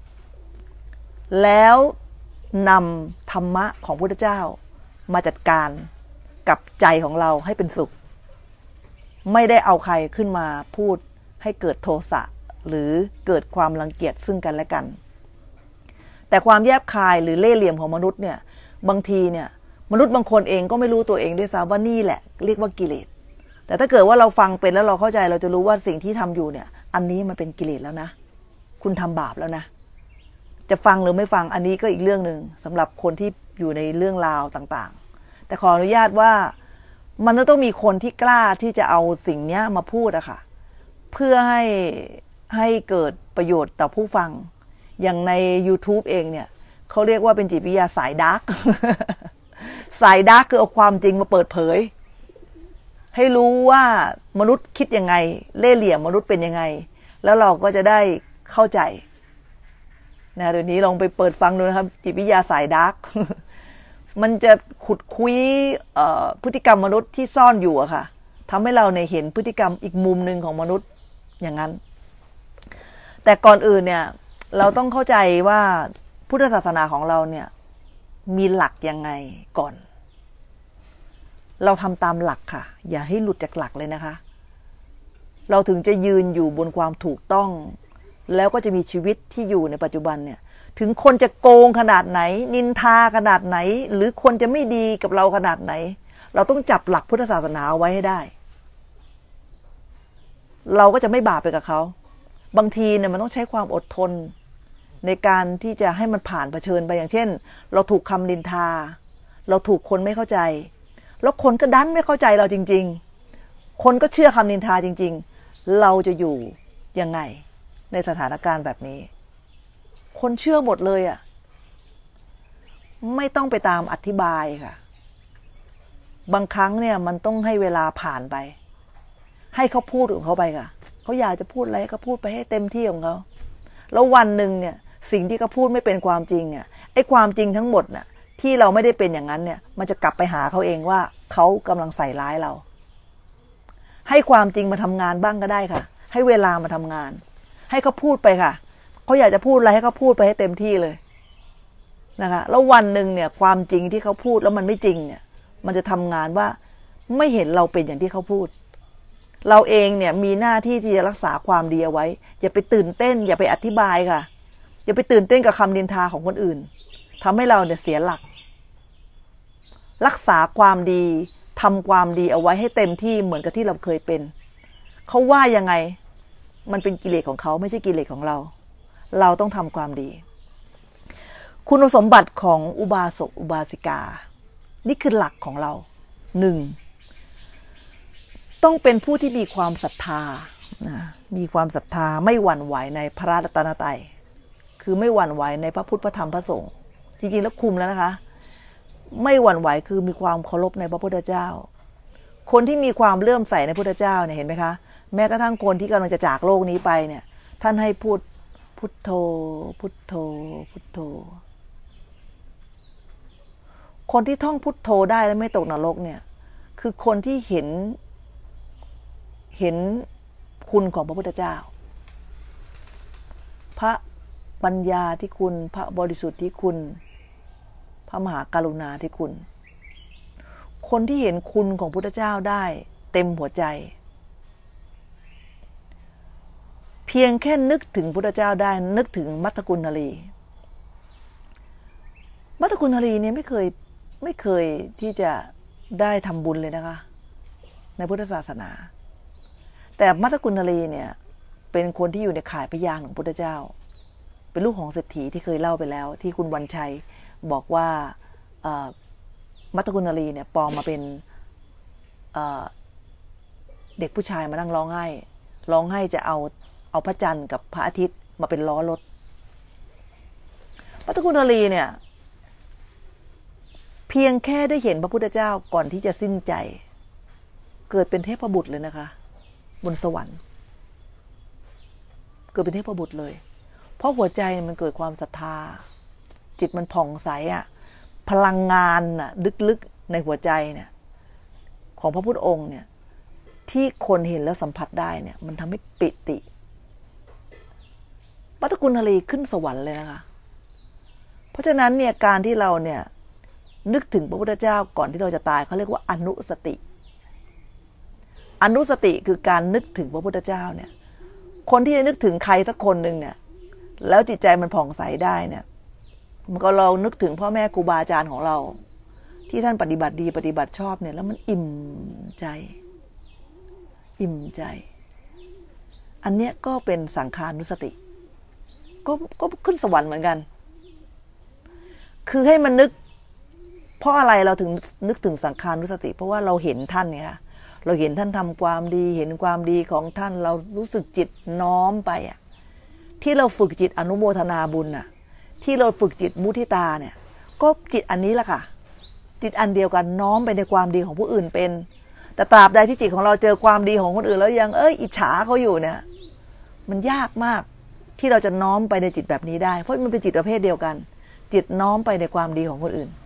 แล้วนำธรรมะของพระพุทธเจ้ามาจัดการกับใจของเราให้เป็นสุขไม่ได้เอาใครขึ้นมาพูดให้เกิดโทสะหรือเกิดความรังเกียจซึ่งกันและกันแต่ความแยบคายหรือเล่ห์เหลี่ยมของมนุษย์เนี่ยบางทีเนี่ยมนุษย์บางคนเองก็ไม่รู้ตัวเองด้วยซ้ำว่านี่แหละเรียกว่ากิเลสแต่ถ้าเกิดว่าเราฟังเป็นแล้วเราเข้าใจเราจะรู้ว่าสิ่งที่ทำอยู่เนี่ยอันนี้มันเป็นกิเลสแล้วนะคุณทำบาปแล้วนะจะฟังหรือไม่ฟังอันนี้ก็อีกเรื่องหนึ่งสำหรับคนที่อยู่ในเรื่องราวต่างๆแต่ขออนุญาตว่ามันต้องมีคนที่กล้าที่จะเอาสิ่งนี้มาพูดอะค่ะเพื่อให้ให้เกิดประโยชน์ต่อผู้ฟังอย่างใน YouTube เองเนี่ยเขาเรียกว่าเป็นจิตวิทยาสายดาร์ก สายดาร์กคือเอาความจริงมาเปิดเผยให้รู้ว่ามนุษย์คิดยังไงเล่ห์เหลี่ยมมนุษย์เป็นยังไงแล้วเราก็จะได้เข้าใจนะเดี๋ยวนี้ลองไปเปิดฟังดูนะครับจิตวิทยาสายดาร์ก มันจะขุดคุยพฤติกรรมมนุษย์ที่ซ่อนอยู่อะค่ะทำให้เราเนี่ยเห็นพฤติกรรมอีกมุมหนึ่งของมนุษย์อย่างนั้นแต่ก่อนอื่นเนี่ยเราต้องเข้าใจว่าพุทธศาสนาของเราเนี่ยมีหลักยังไงก่อนเราทำตามหลักค่ะอย่าให้หลุดจากหลักเลยนะคะเราถึงจะยืนอยู่บนความถูกต้องแล้วก็จะมีชีวิตที่อยู่ในปัจจุบันเนี่ยถึงคนจะโกงขนาดไหนนินทาขนาดไหนหรือคนจะไม่ดีกับเราขนาดไหนเราต้องจับหลักพุทธศาสนาไว้ให้ได้เราก็จะไม่บาปไปกับเขาบางทีเนี่ยมันต้องใช้ความอดทนในการที่จะให้มันผ่านเผชิญไปอย่างเช่นเราถูกคำนินทาเราถูกคนไม่เข้าใจแล้วคนก็ดันไม่เข้าใจเราจริงๆคนก็เชื่อคำนินทาจริงๆเราจะอยู่ยังไงในสถานการณ์แบบนี้คนเชื่อหมดเลยอ่ะไม่ต้องไปตามอธิบายค่ะบางครั้งเนี่ยมันต้องให้เวลาผ่านไปให้เขาพูดของเขาไปค่ะเขาอยากจะพูดอะไรก็พูดไปให้เต็มที่ของเขาแล้ววันหนึ่งเนี่ยสิ่งที่เขาพูดไม่เป็นความจริงเนี่ยไอ้ความจริงทั้งหมดน่ะที่เราไม่ได้เป็นอย่างนั้นเนี่ยมันจะกลับไปหาเขาเองว่าเขากำลังใส่ร้ายเราให้ความจริงมาทำงานบ้างก็ได้ค่ะให้เวลามาทำงานให้เขาพูดไปค่ะเขาอยากจะพูดอะไรให้เขาพูดไปให้เต็มที่เลยนะคะแล้ววันหนึ่งเนี่ยความจริงที่เขาพูดแล้วมันไม่จริงเนี่ยมันจะทำงานว่าไม่เห็นเราเป็นอย่างที่เขาพูดเราเองเนี่ยมีหน้าที่ที่จะรักษาความดีเอาไว้อย่าไปตื่นเต้นอย่าไปอธิบายค่ะอย่าไปตื่นเต้นกับคำนินทาของคนอื่นทำให้เราเนี่ยเสียหลักรักษาความดีทำความดีเอาไว้ให้เต็มที่เหมือนกับที่เราเคยเป็นเขาว่ายังไงมันเป็นกิเลสของเขาไม่ใช่กิเลสของเราเราต้องทำความดีคุณสมบัติของอุบาสกอุบาสิกานี่คือหลักของเราหนึ่งต้องเป็นผู้ที่มีความศรัทธานะมีความศรัทธาไม่หวั่นไหวในพระรัตนตรัยคือไม่หวั่นไหวในพระพุทธพระธรรมพระสงฆ์จริงๆแล้วคุมแล้วนะคะไม่หวั่นไหวคือมีความเคารพในพระพุทธเจ้าคนที่มีความเลื่อมใสในพระพุทธเจ้าเนี่ยเห็นไหมคะแม้กระทั่งคนที่กำลังจะจากโลกนี้ไปเนี่ยท่านให้พูดพุทโธพุทโธพุทโธคนที่ท่องพุทโธได้และไม่ตกนรกเนี่ยคือคนที่เห็นเห็นคุณของพระพุทธเจ้าพระปัญญาที่คุณพระบริสุทธิ์ที่คุณพระมหากรุณาที่คุณคนที่เห็นคุณของพุทธเจ้าได้เต็มหัวใจเพียงแค่นึกถึงพุทธเจ้าได้นึกถึงมัตตกุณณลีมัตตกุณณลีเนี่ยไม่เคยไม่เคยที่จะได้ทำบุญเลยนะคะในพุทธศาสนาแต่มัตตกุณณลีเนี่ยเป็นคนที่อยู่ในข่ายพยานของพุทธเจ้าเป็นลูกของเศรษฐีที่เคยเล่าไปแล้วที่คุณวันชัยบอกว่ามัตตกุณณลีเนี่ยปลอมมาเป็นเเด็กผู้ชายมานั่งร้องไห้ร้องไห้จะเอาเอาพระจันทร์กับพระอาทิตย์มาเป็นล้อรถมัตตกุณณลีเนี่ยเพียงแค่ได้เห็นพระพุทธเจ้าก่อนที่จะสิ้นใจเกิดเป็นเทพบุตรเลยนะคะบนสวรรค์เกิดเป็นเทพบุตรเลยเพราะหัวใจมันเกิดความศรัทธาจิตมันผ่องใสอ่ะพลังงานน่ะลึกๆในหัวใจเนี่ยของพระพุทธองค์เนี่ยที่คนเห็นแล้วสัมผัสได้เนี่ยมันทำให้ปิติมัตตกุณณลีขึ้นสวรรค์เลยนะคะเพราะฉะนั้นเนี่ยการที่เราเนี่ยนึกถึงพระพุทธเจ้าก่อนที่เราจะตายเขาเรียกว่าอนุสติอนุสติคือการนึกถึงพระพุทธเจ้าเนี่ยคนที่จะนึกถึงใครสักคนหนึ่งเนี่ยแล้วจิตใจมันผ่องใสได้เนี่ยมันก็เรานึกถึงพ่อแม่ครูบาอาจารย์ของเราที่ท่านปฏิบัติดีปฏิบัติชอบเนี่ยแล้วมันอิ่มใจอิ่มใจอันเนี้ยก็เป็นสังขานุสติก็ก็ขึ้นสวรรค์เหมือนกันคือให้มันนึกเพราะอะไรเราถึงนึกถึงสังขานุสติเพราะว่าเราเห็นท่านเนี่ยเราเห็นท่านทำความดีเห็นความดีของท่านเรารู้สึกจิตน้อมไปอ่ะที่เราฝึกจิตอนุโมทนาบุญอ่ะที่เราฝึกจิตมุทิตาเนี่ยก็จิตอันนี้แหละค่ะจิตอันเดียวกันน้อมไปในความดีของผู้อื่นเป็นแต่ตราบใดที่จิตของเราเจอความดีของคนอื่นแล้วยังเอ้ยอิจฉาเขาอยู่เนี่ยมันยากมากที่เราจะน้อมไปในจิตแบบนี้ได้เพราะมันเป็นจิตประเภทเดียวกันจิตน้อมไปในความดีของคนอื่น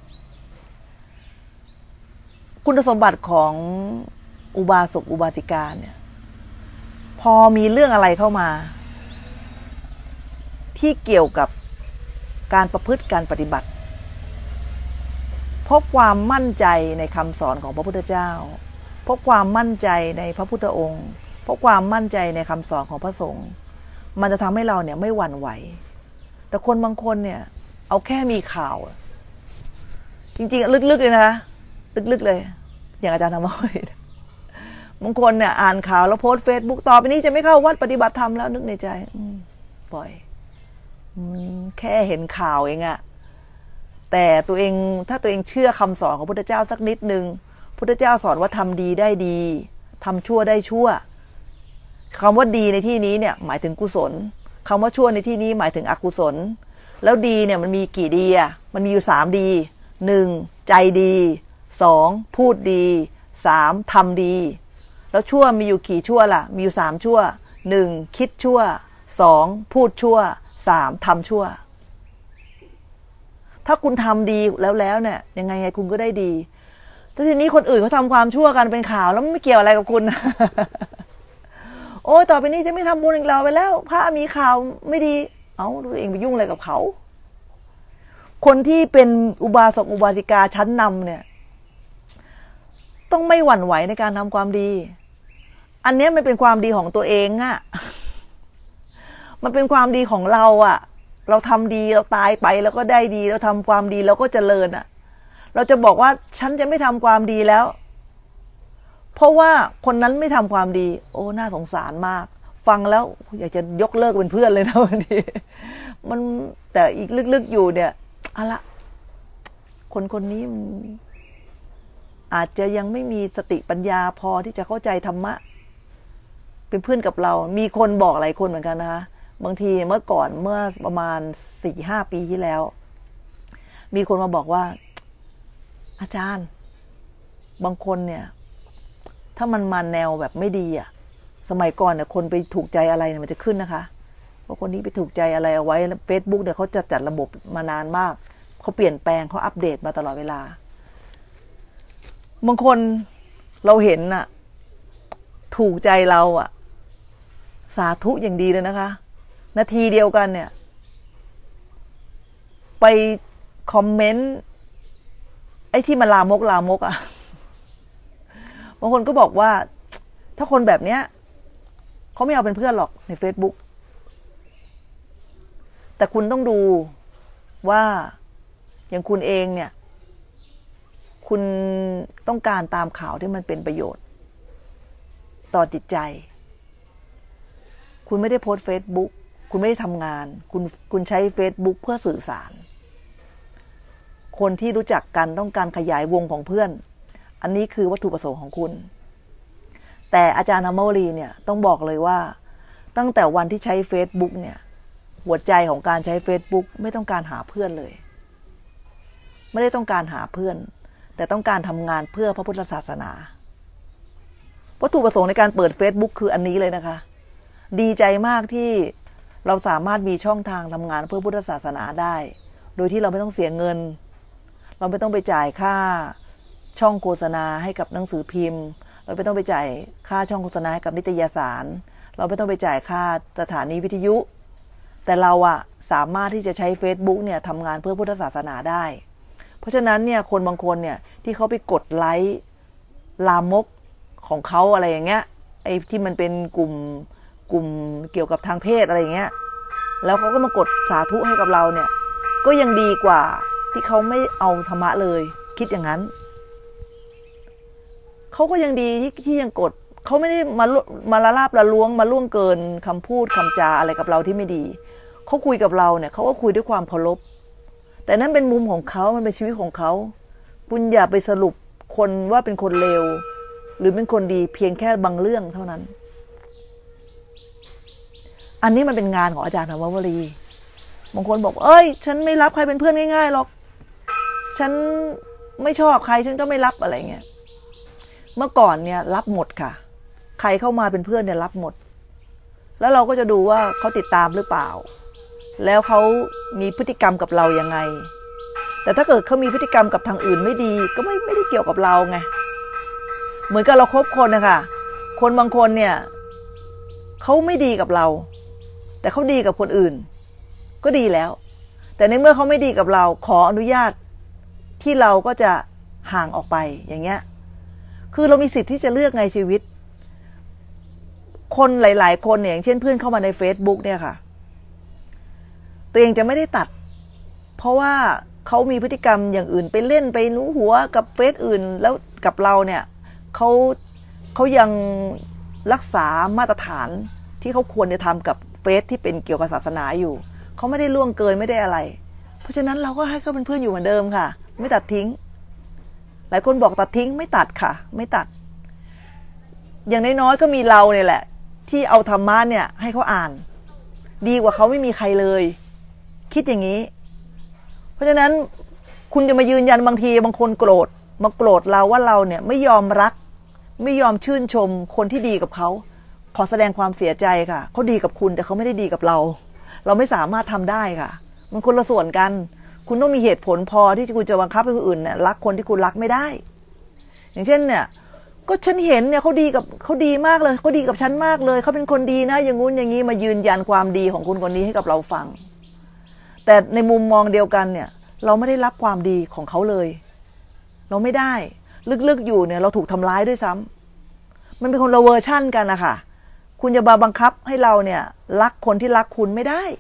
คุณสมบัติของอุบาสกอุบาสิกาเนี่ยพอมีเรื่องอะไรเข้ามาที่เกี่ยวกับการประพฤติการปฏิบัติพบความมั่นใจในคำสอนของพระพุทธเจ้าพบความมั่นใจในพระพุทธองค์พบความมั่นใจในคำสอนของพระสงฆ์มันจะทำให้เราเนี่ยไม่หวั่นไหวแต่คนบางคนเนี่ยเอาแค่มีข่าวจริงๆลึกๆเลยนะคะลึกๆเลยอย่างอาจารย์ธรรมวรีบางคนเนี่ยอ่านข่าวแล้วโพสต์เฟซบุ๊กต่อไปนี้จะไม่เข้าวัดปฏิบัติธรรมแล้วนึกในใจปล่อยแค่เห็นข่าวเองอะแต่ตัวเองถ้าตัวเองเชื่อคำสอนของพุทธเจ้าสักนิดนึงพุทธเจ้าสอนว่าทำดีได้ดีทำชั่วได้ชั่วคำว่าดีในที่นี้เนี่ยหมายถึงกุศลคำว่าชั่วในที่นี้หมายถึงอกุศลแล้วดีเนี่ยมันมีกี่ดีอะมันมีอยู่สามดีหนึ่งใจดีสองพูดดีสามทำดีแล้วชั่วมีอยู่กี่ชั่วล่ะมีอยู่สามชั่วหนึ่งคิดชั่วสองพูดชั่วสามทำชั่วถ้าคุณทำดีแล้วแล้วเนี่ยยังไงไงคุณก็ได้ดีแต่ทีนี้คนอื่นเขาทำความชั่วกันเป็นข่าวแล้วไม่เกี่ยวอะไรกับคุณ โอ้ต่อไปนี้จะไม่ทำบุญอีกแล้วไปแล้วพระมีข่าวไม่ดีเอ้าตัวเองไปยุ่งอะไรกับเขาคนที่เป็นอุบาสกอุบาสิกาชั้นนำเนี่ยต้องไม่หวั่นไหวในการทำความดีอันนี้มันเป็นความดีของตัวเองอะมันเป็นความดีของเราอะเราทำดีเราตายไปแล้วก็ได้ดีเราทำความดีเราก็เจริญอะเราจะบอกว่าฉันจะไม่ทำความดีแล้วเพราะว่าคนนั้นไม่ทำความดีโอ้น่าสงสารมากฟังแล้วอยากจะยกเลิกเป็นเพื่อนเลยนะวันนี้มันแต่อีกลึกๆอยู่เนี่ยอะละคนคนนี้อาจจะยังไม่มีสติปัญญาพอที่จะเข้าใจธรรมะเป็นเพื่อนกับเรามีคนบอกหลายคนเหมือนกันนะคะบางทีเมื่อก่อนเมื่อประมาณสี่ห้าปีที่แล้วมีคนมาบอกว่าอาจารย์บางคนเนี่ยถ้ามันมาแนวแบบไม่ดีอ่ะสมัยก่อนเนี่ยคนไปถูกใจอะไรเนี่ยมันจะขึ้นนะคะว่าคนนี้ไปถูกใจอะไรเอาไว้เฟซบุ๊กเนี่ยเขาจะจัดระบบมานานมากเขาเปลี่ยนแปลงเขาอัปเดตมาตลอดเวลาบางคนเราเห็นน่ะถูกใจเราอ่ะสาธุอย่างดีเลยนะคะนาทีเดียวกันเนี่ยไปคอมเมนต์ไอ้ที่มันลามกลามกอ่ะบางคนก็บอกว่าถ้าคนแบบเนี้ยเขาไม่เอาเป็นเพื่อนหรอกใน Facebook แต่คุณต้องดูว่าอย่างคุณเองเนี่ยคุณต้องการตามข่าวที่มันเป็นประโยชน์ต่อจิตใจคุณไม่ได้โพสต์ Facebook คุณไม่ได้ทำงานคุณคุณใช้ Facebook เพื่อสื่อสารคนที่รู้จักกันต้องการขยายวงของเพื่อนอันนี้คือวัตถุประสงค์ของคุณแต่อาจารย์ธรรมวลีเนี่ยต้องบอกเลยว่าตั้งแต่วันที่ใช้ Facebook เนี่ยหัวใจของการใช้ Facebook ไม่ต้องการหาเพื่อนเลยไม่ได้ต้องการหาเพื่อนแต่ต้องการทำงานเพื่อพระพุทธศาสนาวัตถุประสงค์ในการเปิด Facebook คืออันนี้เลยนะคะดีใจมากที่เราสามารถมีช่องทางทำงานเพื่อพุทธศาสนาได้โดยที่เราไม่ต้องเสียเงินเราไม่ต้องไปจ่ายค่าช่องโฆษณาให้กับหนังสือพิมพ์เราไม่ต้องไปจ่ายค่าช่องโฆษณาให้กับนิตยสารเราไม่ต้องไปจ่ายค่าสถานีวิทยุแต่เราอะสามารถที่จะใช้ Facebook เนี่ยทำงานเพื่อพุทธศาสนาได้เพราะฉะนั้นเนี่ยคนบางคนเนี่ยที่เขาไปกดไลค์ลามกของเขาอะไรอย่างเงี้ยไอ้ที่มันเป็นกลุ่มกลุ่มเกี่ยวกับทางเพศอะไรอย่างเงี้ยแล้วเขาก็มากดสาธุให้กับเราเนี่ยก็ยังดีกว่าที่เขาไม่เอาธรรมะเลยคิดอย่างนั้นเขาก็ยังดีที่ที่ยังกดเขาไม่ได้มามาละลาบละล้วงมาล่วงเกินคำพูดคำจาอะไรกับเราที่ไม่ดีเขาคุยกับเราเนี่ยเขาก็คุยด้วยความเคารพแต่นั่นเป็นมุมของเขามันเป็นชีวิตของเขาคุณอย่าไปสรุปคนว่าเป็นคนเลวหรือเป็นคนดีเพียงแค่บางเรื่องเท่านั้นอันนี้มันเป็นงานของอาจารย์ธรรมวลีบางคนบอกเอ้ยฉันไม่รับใครเป็นเพื่อนง่ายๆหรอกฉันไม่ชอบใครฉันก็ไม่รับอะไรเงี้ยเมื่อก่อนเนี่ยรับหมดค่ะใครเข้ามาเป็นเพื่อนเนี่ยรับหมดแล้วเราก็จะดูว่าเขาติดตามหรือเปล่าแล้วเขามีพฤติกรรมกับเรายังไงแต่ถ้าเกิดเขามีพฤติกรรมกับทางอื่นไม่ดีก็ไม่ไม่ได้เกี่ยวกับเราไงเหมือนกับเราคบคนนะคะคนบางคนเนี่ยเขาไม่ดีกับเราแต่เขาดีกับคนอื่นก็ดีแล้วแต่ในเมื่อเขาไม่ดีกับเราขออนุญาตที่เราก็จะห่างออกไปอย่างเงี้ยคือเรามีสิทธิ์ที่จะเลือกไงชีวิตคนหลายๆคนเนี่ยอย่างเช่นเพื่อนเข้ามาใน Facebook เนี่ยค่ะตัวเองจะไม่ได้ตัดเพราะว่าเขามีพฤติกรรมอย่างอื่นไปเล่นไปนู้หัวกับเฟซอื่นแล้วกับเราเนี่ยเขาเขายังรักษามาตรฐานที่เขาควรจะทำกับเฟซที่เป็นเกี่ยวกับศาสนาอยู่เขาไม่ได้ล่วงเกินไม่ได้อะไรเพราะฉะนั้นเราก็ให้เขาเป็นเพื่อนอยู่เหมือนเดิมค่ะไม่ตัดทิ้งหลายคนบอกตัดทิ้งไม่ตัดค่ะไม่ตัดอย่างน้อยๆก็มีเราเนี่ยแหละที่เอาธรรมะเนี่ยให้เขาอ่านดีกว่าเขาไม่มีใครเลยคิดอย่างนี้เพราะฉะนั้นคุณจะมายืนยันบางทีบางคนโกรธมาโกรธเราว่าเราเนี่ยไม่ยอมรักไม่ยอมชื่นชมคนที่ดีกับเขาขอแสดงความเสียใจค่ะเขาดีกับคุณแต่เขาไม่ได้ดีกับเราเราไม่สามารถทำได้ค่ะมันคนละส่วนกันคุณต้องมีเหตุผลพอที่คุณจะบังคับให้คนอื่นเนี่ยรักคนที่คุณรักไม่ได้อย่างเช่นเนี่ยก็ฉันเห็นเนี่ยเขาดีกับเขาดีมากเลยเขาดีกับฉันมากเลยเขาเป็นคนดีนะอย่างงู้นอย่างนี้มายืนยันความดีของคุณคนนี้ให้กับเราฟังแต่ในมุมมองเดียวกันเนี่ยเราไม่ได้รับความดีของเขาเลยเราไม่ได้ลึกๆอยู่เนี่ยเราถูกทำร้ายด้วยซ้ำมันเป็นคนละเวอร์ชั่นกันนะคะคุณจะมาบังคับให้เราเนี่ยรักคนที่รักคุณไม่ได้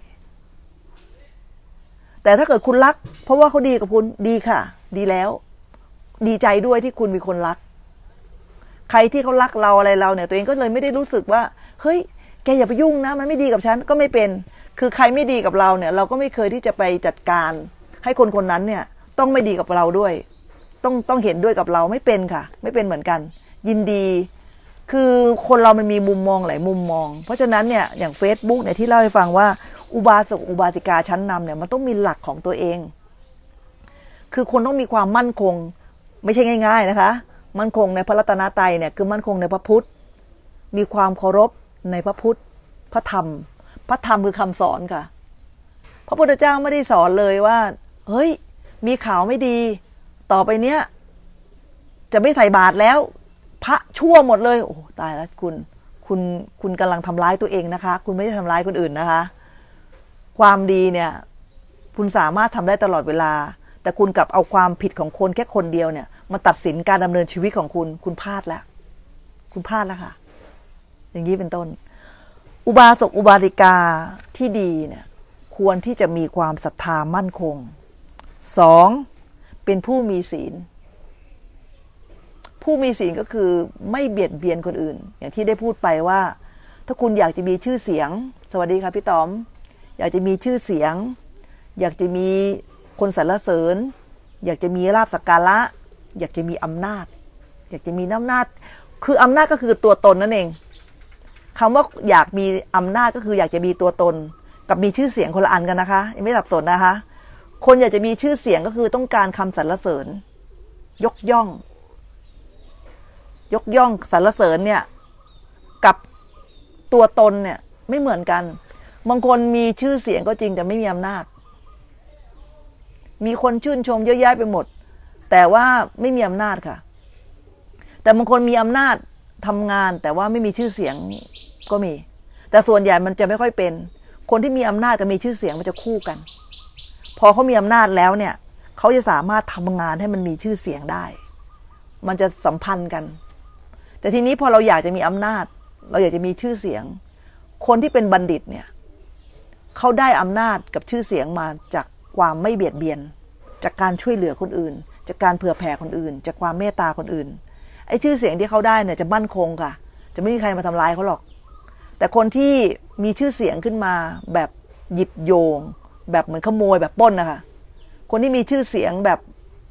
แต่ถ้าเกิดคุณรักเพราะว่าเขาดีกับคุณดีค่ะดีแล้วดีใจด้วยที่คุณมีคนรักใครที่เขารักเราอะไรเราเนี่ยตัวเองก็เลยไม่ได้รู้สึกว่าเฮ้ยแกอย่าไปยุ่งนะมันไม่ดีกับฉันก็ไม่เป็นคือใครไม่ดีกับเราเนี่ยเราก็ไม่เคยที่จะไปจัดการให้คนคนนั้นเนี่ยต้องไม่ดีกับเราด้วยต้องต้องเห็นด้วยกับเราไม่เป็นค่ะไม่เป็นเหมือนกันยินดีคือคนเรามันมีมุมมองหลายมุมมองเพราะฉะนั้นเนี่ยอย่าง Facebook เนี่ยที่เล่าให้ฟังว่าอุบาสกอุบาสิกาชั้นนำเนี่ยมันต้องมีหลักของตัวเองคือคนต้องมีความมั่นคงไม่ใช่ง่ายๆนะคะมั่นคงในพระรัตนตรัยเนี่ยคือมั่นคงในพระพุทธมีความเคารพในพระพุทธพระธรรมพระธรรมคือคำสอนค่ะพระพุทธเจ้าไม่ได้สอนเลยว่าเฮ้ยมีข่าวไม่ดีต่อไปเนี้ยจะไม่ใส่บาตรแล้วพระชั่วหมดเลยโอ้ตายแล้วคุณคุณคุณกำลังทำร้ายตัวเองนะคะคุณไม่ได้ทำร้ายคนอื่นนะคะความดีเนี่ยคุณสามารถทำได้ตลอดเวลาแต่คุณกลับเอาความผิดของคนแค่คนเดียวเนี่ยมาตัดสินการดำเนินชีวิตของคุณคุณพลาดแล้วคุณพลาดแล้วค่ะอย่างนี้เป็นต้นอุบาสกอุบาสิกาที่ดีเนี่ยควรที่จะมีความศรัทธามั่นคงสองเป็นผู้มีศีลผู้มีศีลก็คือไม่เบียดเบียนคนอื่นอย่างที่ได้พูดไปว่าถ้าคุณอยากจะมีชื่อเสียงสวัสดีค่ะพี่ต๋อมอยากจะมีชื่อเสียงอยากจะมีคนสรรเสริญอยากจะมีลาภสักการะอยากจะมีอำนาจอยากจะมีอำนาจคืออำนาจก็คือตัวตนนั่นเองคำว่าอยากมีอำนาจก็คืออยากจะมีตัวตนกับมีชื่อเสียงคนละอันกันนะคะยังไม่สับสนนะคะคนอยากจะมีชื่อเสียงก็คือต้องการคำสรรเสริญยกย่องยกย่องสรรเสริญเนี่ยกับตัวตนเนี่ยไม่เหมือนกันบางคนมีชื่อเสียงก็จริงแต่ไม่มีอำนาจมีคนชื่นชมเยอะแยะไปหมดแต่ว่าไม่มีอำนาจค่ะแต่บางคนมีอำนาจทำงานแต่ว่าไม่มีชื่อเสียงก็มีแต่ส่วนใหญ่มันจะไม่ค่อยเป็นคนที่มีอำนาจกับมีชื่อเสียงมันจะคู่กันพอเขามีอำนาจแล้วเนี่ยเขาจะสามารถทำงานให้มันมีชื่อเสียงได้มันจะสัมพันธ์กันแต่ทีนี้พอเราอยากจะมีอำนาจเราอยากจะมีชื่อเสียงคนที่เป็นบัณฑิตเนี่ยเขาได้อำนาจกับชื่อเสียงมาจากความไม่เบียดเบียนจากการช่วยเหลือคนอื่นจากการเผื่อแผ่คนอื่นจากความเมตตาคนอื่นไอ้ชื่อเสียงที่เขาได้เนี่ยจะมั่นคงค่ะจะไม่มีใครมาทำร้ายเขาหรอกแต่คนที่มีชื่อเสียงขึ้นมาแบบหยิบโยงแบบเหมือนขโมยแบบปล้นนะคะคนที่มีชื่อเสียงแบบ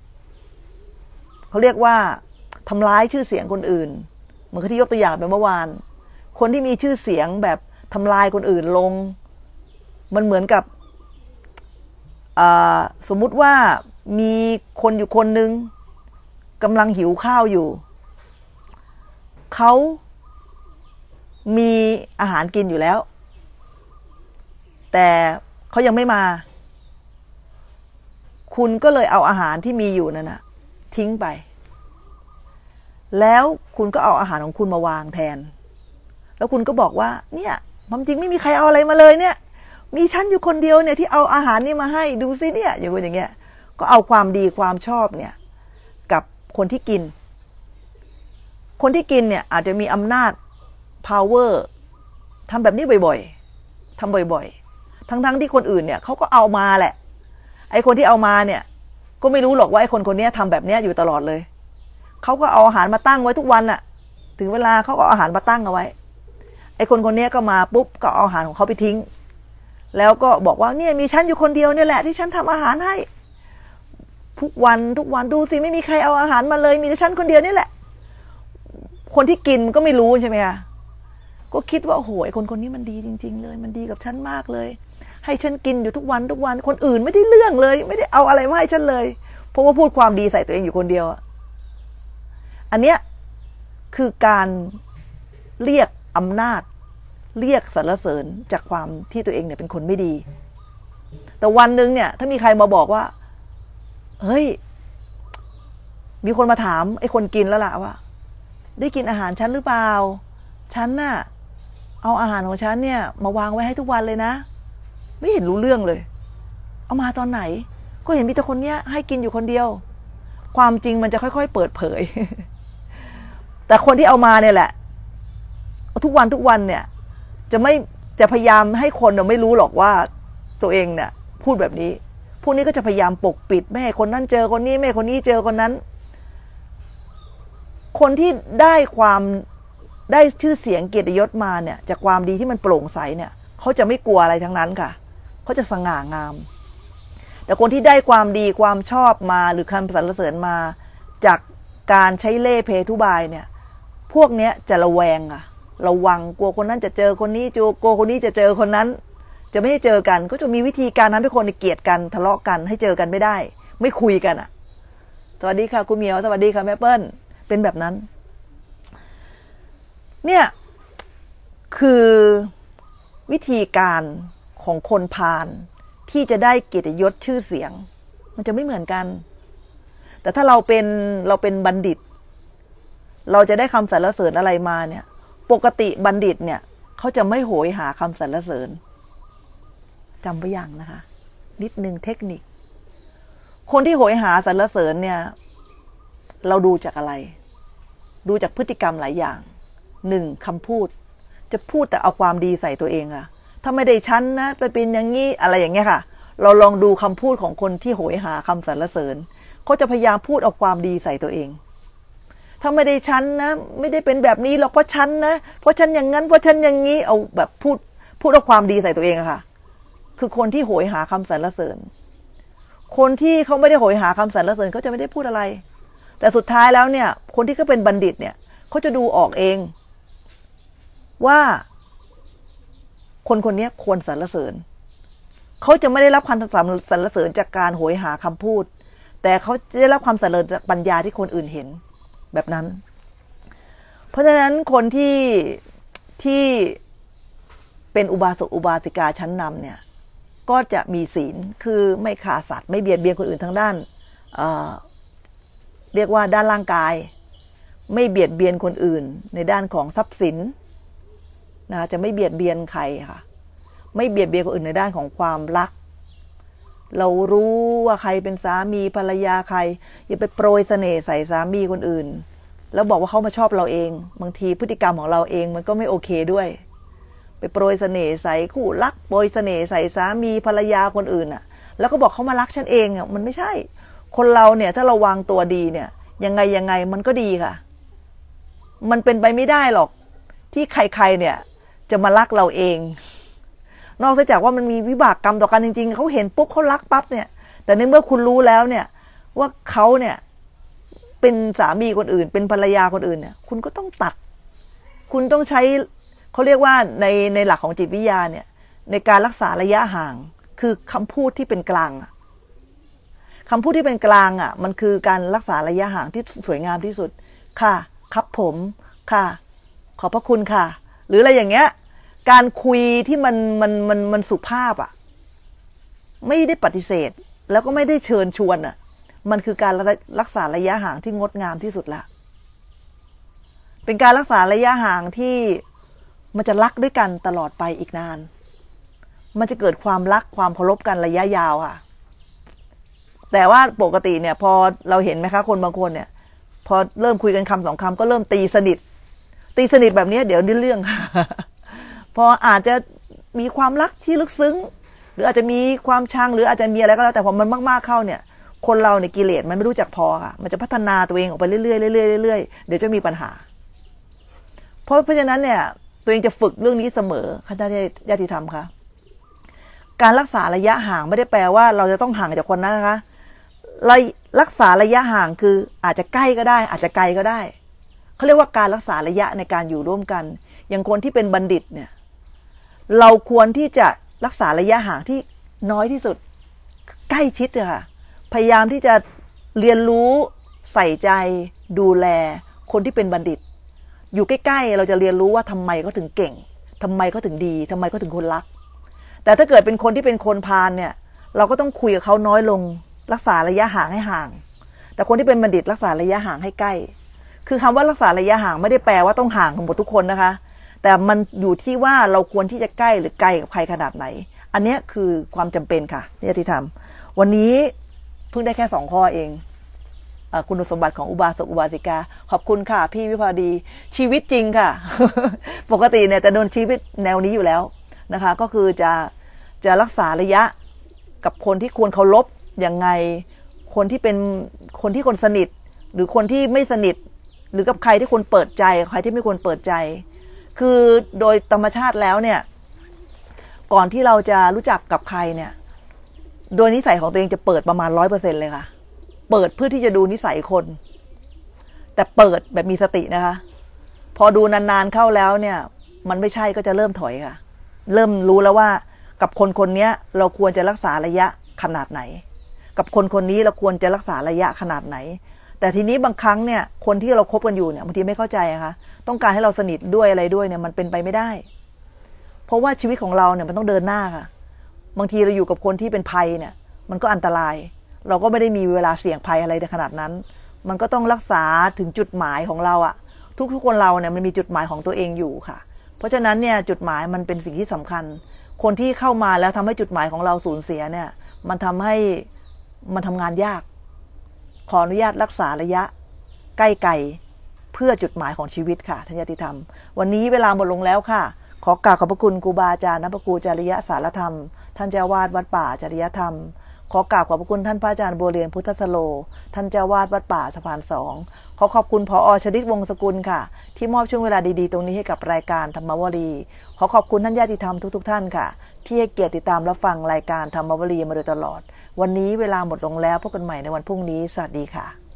เขาเรียกว่าทำร้ายชื่อเสียงคนอื่นเหมือนที่ยกตัวอย่างไปเมื่อวานคนที่มีชื่อเสียงแบบทำลายคนอื่นลงมันเหมือนกับสมมุติว่ามีคนอยู่คนนึงกำลังหิวข้าวอยู่เขามีอาหารกินอยู่แล้วแต่เขายังไม่มาคุณก็เลยเอาอาหารที่มีอยู่นั่นนะทิ้งไปแล้วคุณก็เอาอาหารของคุณมาวางแทนแล้วคุณก็บอกว่าเนี่ยความจริงไม่มีใครเอาอะไรมาเลยเนี่ยมีฉันอยู่คนเดียวเนี่ยที่เอาอาหารนี่มาให้ดูซิเนี่ยอย่างอย่างเงี้ยก็เอาความดีความชอบเนี่ยกับคนที่กินคนที่กินเนี่ยอาจจะมีอำนาจ power ทำแบบนี้บ่อยๆทำบ่อยๆทั้งๆที่คนอื่นเนี่ยเขาก็เอามาแหละไอ้คนที่เอามาเนี่ยก็ไม่รู้หรอกว่าไอ้คนคนนี้ทำแบบนี้อยู่ตลอดเลยเขาก็เอาอาหารมาตั้งไว้ทุกวันน่ะถึงเวลาเขาก็เอาอาหารมาตั้งเอาไว้ไอ้คนคนนี้ก็มาปุ๊บก็เอาอาหารของเขาไปทิ้งแล้วก็บอกว่าเนี่ยมีฉันอยู่คนเดียวเนี่ยแหละที่ฉันทำอาหารให้ทุกวันทุกวันดูสิไม่มีใครเอาอาหารมาเลยมีแต่ฉันคนเดียวนี่แหละคนที่กินก็ไม่รู้ใช่ไหมคะก็คิดว่าโอ้โหไอ้คนคนนี้มันดีจริงๆเลยมันดีกับฉันมากเลยให้ฉันกินอยู่ทุกวันทุกวันคนอื่นไม่ได้เรื่องเลยไม่ได้เอาอะไรมาให้ฉันเลยเพราะว่าพูดความดีใส่ตัวเองอยู่คนเดียวอันเนี้ยคือการเรียกอำนาจเรียกสรรเสริญจากความที่ตัวเองเนี่ยเป็นคนไม่ดีแต่วันนึงเนี่ยถ้ามีใครมาบอกว่าเฮ้ยมีคนมาถามไอ้คนกินแล้วล่ะว่าได้กินอาหารฉันหรือเปล่าฉันน่ะเอาอาหารของฉันเนี่ยมาวางไว้ให้ทุกวันเลยนะไม่เห็นรู้เรื่องเลยเอามาตอนไหนก็เห็นมีแต่คนเนี้ยให้กินอยู่คนเดียวความจริงมันจะค่อยๆเปิดเผย แต่คนที่เอามาเนี่ยแหละทุกวันทุกวันเนี่ยจะไม่จะพยายามให้คนเราไม่รู้หรอกว่าตัวเองเนี่ยพูดแบบนี้พวกนี้ก็จะพยายามปกปิดไม่ให้คนนั้นเจอคนนี้ไม่ให้คนนี้เจอคนนั้นคนที่ได้ความได้ชื่อเสียงเกียรติยศมาเนี่ยจากความดีที่มันโปร่งใสเนี่ยเขาจะไม่กลัวอะไรทั้งนั้นค่ะเขาจะสง่างามแต่คนที่ได้ความดีความชอบมาหรือคำสรรเสริญมาจากการใช้เล่ห์เพทุบายเนี่ยพวกเนี้ยจะระแวงอะระวังกลัวคนนั้นจะเจอคนนี้จูกลัวคนนี้จะเจอคนนั้นจะไม่ให้เจอกันก็จะมีวิธีการทำให้คนเกลียดกันทะเลาะกันให้เจอกันไม่ได้ไม่คุยกันอะสวัสดีค่ะคุณเหมียวสวัสดีค่ะแม่เปิ้ลเป็นแบบนั้นเนี่ยคือวิธีการของคนพาลที่จะได้เกียรติยศชื่อเสียงมันจะไม่เหมือนกันแต่ถ้าเราเป็นเราเป็นบัณฑิตเราจะได้คำสรรเสริญอะไรมาเนี่ยปกติบัณฑิตเนี่ยเขาจะไม่โหยหาคำสรรเสริญจำไว้อย่างนะคะนิดนึงเทคนิคคนที่โหยหาสรรเสริญเนี่ยเราดูจากอะไรดูจากพฤติกรรมหลายอย่างหนึ่งคำพูดจะพูดแต่เอาความดีใส่ตัวเองอะถ้าไม่ได้ชั้นนะไปเป็นอย่างนี้อะไรอย่างเงี้ยค่ะเราลองดูคำพูดของคนที่โหยหาคำสรรเสริญเขาจะพยายามพูดเอาความดีใส่ตัวเองถ้าไม่ได้ชั้นนะไม่ได้เป็นแบบนี้หรอกเพราะชั้นนะเพราะฉันอย่างนั้นเพราะฉันอย่างนี้เอาแบบพูดพูดเอาความดีใส่ตัวเองอะค่ะคือคนที่โหยหาคำสรรเสริญคนที่เขาไม่ได้โหยหาคำสรรเสริญเขาจะไม่ได้พูดอะไรแต่สุดท้ายแล้วเนี่ยคนที่เขาเป็นบัณฑิตเนี่ยเขาจะดูออกเองว่าคนคนนี้ควรสรรเสริญเขาจะไม่ได้รับความสรรเสริญจากการโหยหาคำพูดแต่เขาจะได้รับความสรรเสริญจากปัญญาที่คนอื่นเห็นแบบนั้นเพราะฉะนั้นคนที่ที่เป็นอุบาสกอุบาสิกาชั้นนำเนี่ยก็จะมีศีลคือไม่ฆ่าสัตว์ไม่เบียดเบียนคนอื่นทางด้านเอ่อเรียกว่าด้านร่างกายไม่เบียดเบียนคนอื่นในด้านของทรัพย์สินนะจะไม่เบียดเบียนใครค่ะไม่เบียดเบียนคนอื่นในด้านของความรักเรารู้ว่าใครเป็นสามีภรรยาใครอย่าไปโปรยเสน่ห์ใส่สามีคนอื่นแล้วบอกว่าเขามาชอบเราเองบางทีพฤติกรรมของเราเองมันก็ไม่โอเคด้วยไปโปรยเสน่ห์ใส่คู่รักโปรยเสน่ห์ใส่สามีภรรยาคนอื่นอ่ะแล้วก็บอกเขามารักฉันเองอ่ะมันไม่ใช่คนเราเนี่ยถ้าเราวางตัวดีเนี่ยยังไงยังไงมันก็ดีค่ะมันเป็นไปไม่ได้หรอกที่ใครๆเนี่ยจะมารักเราเองนอกจากว่ามันมีวิบากกรรมต่อกันจริงๆเขาเห็นปุ๊บเขารักปั๊บเนี่ยแต่ในเมื่อคุณรู้แล้วเนี่ยว่าเขาเนี่ยเป็นสามีคนอื่นเป็นภรรยาคนอื่นเนี่ยคุณก็ต้องตัดคุณต้องใช้เขาเรียกว่าในในหลักของจิตวิทยาเนี่ยในการรักษาระยะห่างคือคำพูดที่เป็นกลางคำพูดที่เป็นกลางอ่ะมันคือการรักษาระยะห่างที่สวยงามที่สุดค่ะครับผมค่ะขอบพระคุณค่ะหรืออะไรอย่างเงี้ยการคุยที่มันมันมันมันสุภาพอ่ะไม่ได้ปฏิเสธแล้วก็ไม่ได้เชิญชวนอ่ะมันคือการรักษาระยะห่างที่งดงามที่สุดละเป็นการรักษาระยะห่างที่มันจะรักด้วยกันตลอดไปอีกนานมันจะเกิดความรักความเคารพกันระยะยาวค่ะแต่ว่าปกติเนี่ยพอเราเห็นไหมคะคนบางคนเนี่ยพอเริ่มคุยกันคำสองคำก็เริ่มตีสนิทตีสนิทแบบนี้เดี๋ยวนี่เรื่อง พออาจจะมีความรักที่ลึกซึ้งหรืออาจจะมีความชังหรืออาจจะมีอะไรก็แล้วแต่พอมันมากๆเข้าเนี่ยคนเราเนี่ยกิเลสมันไม่รู้จักพอค่ะมันจะพัฒนาตัวเองออกไปเรื่อยๆเรื่อยๆเรื่อยๆเดี๋ยวจะมีปัญหาเพราะเพราะฉะนั้นเนี่ยตัวเองจะฝึกเรื่องนี้เสมอคณะญาติธรรมค่ะการรักษาระยะห่างไม่ได้แปลว่าเราจะต้องห่างจากคนนั้นนะคะรักษาระยะห่างคืออาจจะใกล้ก็ได้อาจจะไกลก็ได้เขาเรียกว่าการรักษาระยะในการอยู่ร่วมกันอย่างคนที่เป็นบัณฑิตเนี่ยเราควรที่จะรักษาระยะห่างที่น้อยที่สุดใกล้ชิดเลยค่ะพยายามที่จะเรียนรู้ใส่ใจดูแลคนที่เป็นบัณฑิตอยู่ใกล้ๆเราจะเรียนรู้ว่าทำไมเขาถึงเก่งทำไมเขาถึงดีทำไมเขาถึงคนรักแต่ถ้าเกิดเป็นคนที่เป็นคนพาลเนี่ยเราก็ต้องคุยกับเขาน้อยลงรักษาระยะห่างให้ห่างแต่คนที่เป็นบัณฑิตรักษาระยะห่างให้ใกล้คือคำว่ารักษาระยะห่างไม่ได้แปลว่าต้องห่างกันหมดทุกคนนะคะแต่มันอยู่ที่ว่าเราควรที่จะใกล้หรือไกลกับใครขนาดไหนอันนี้คือความจำเป็นค่ะที่จะทำวันนี้เพิ่งได้แค่สองข้อเองคุณสมบัติของอุบาสกอุบาสิกาขอบคุณค่ะพี่วิภาดีชีวิตจริงค่ะ ปกติเนี่ยจะโดนชีวิตแนวนี้อยู่แล้วนะคะก็คือจะจะรักษาระยะกับคนที่ควรเคารพยังไงคนที่เป็นคนที่คนสนิทหรือคนที่ไม่สนิทหรือกับใครที่ควรเปิดใจใครที่ไม่ควรเปิดใจคือโดยธรรมชาติแล้วเนี่ยก่อนที่เราจะรู้จักกับใครเนี่ยโดยนิสัยของตัวเองจะเปิดประมาณร้อยเปอร์เซ็นต์เลยค่ะเปิดเพื่อที่จะดูนิสัยคนแต่เปิดแบบมีสตินะคะพอดูนานๆเข้าแล้วเนี่ยมันไม่ใช่ก็จะเริ่มถอยค่ะเริ่มรู้แล้วว่ากับคนคนนี้เราควรจะรักษาระยะขนาดไหนกับคนคนนี้เราควรจะรักษาระยะขนาดไหนแต่ทีนี้บางครั้งเนี่ยคนที่เราคบกันอยู่เนี่ยบางทีไม่เข้าใจอะคะต้องการให้เราสนิทด้วยอะไรด้วยเนี่ยมันเป็นไปไม่ได้เพราะว่าชีวิตของเราเนี่ยมันต้องเดินหน้าค่ะบางทีเราอยู่กับคนที่เป็นภัยเนี่ยมันก็อันตรายเราก็ไม่ได้มีเวลาเสี่ยงภัยอะไรในขนาดนั้นมันก็ต้องรักษาถึงจุดหมายของเราอะทุกๆคนเราเนี่ยมันมีจุดหมายของตัวเองอยู่ค่ะเพราะฉะนั้นเนี่ยจุดหมายมันเป็นสิ่งที่สำคัญคนที่เข้ามาแล้วทำให้จุดหมายของเราสูญเสียเนี่ยมันทำให้มันทำงานยากขออนุญาตรักษาระยะใกล้ไกลเพื่อจุดหมายของชีวิตค่ะท่านญาติธรรมวันนี้เวลาหมดลงแล้วค่ะขอกราบขอบพระคุณครูบาอาจารย์นภกูจริยสารธรรมท่านเจ้าวาดวัดป่าจริยธรรมขอกราบขอบพระคุณท่านพระอาจารย์บัวเรียนพุทธสโลท่านเจ้าวาดวัดป่าสะพานสองขอขอบคุณผอ.ชดิตวงศ์สกุลค่ะที่มอบช่วงเวลาดีๆตรงนี้ให้กับรายการธรรมวลีขอขอบคุณท่านญาติธรรมทุกๆท่านค่ะที่ให้เกียรติติดตามรับฟังรายการธรรมวลีมาโดยตลอดวันนี้เวลาหมดลงแล้วพบกันใหม่ในวันพรุ่งนี้สวัสดีค่ะ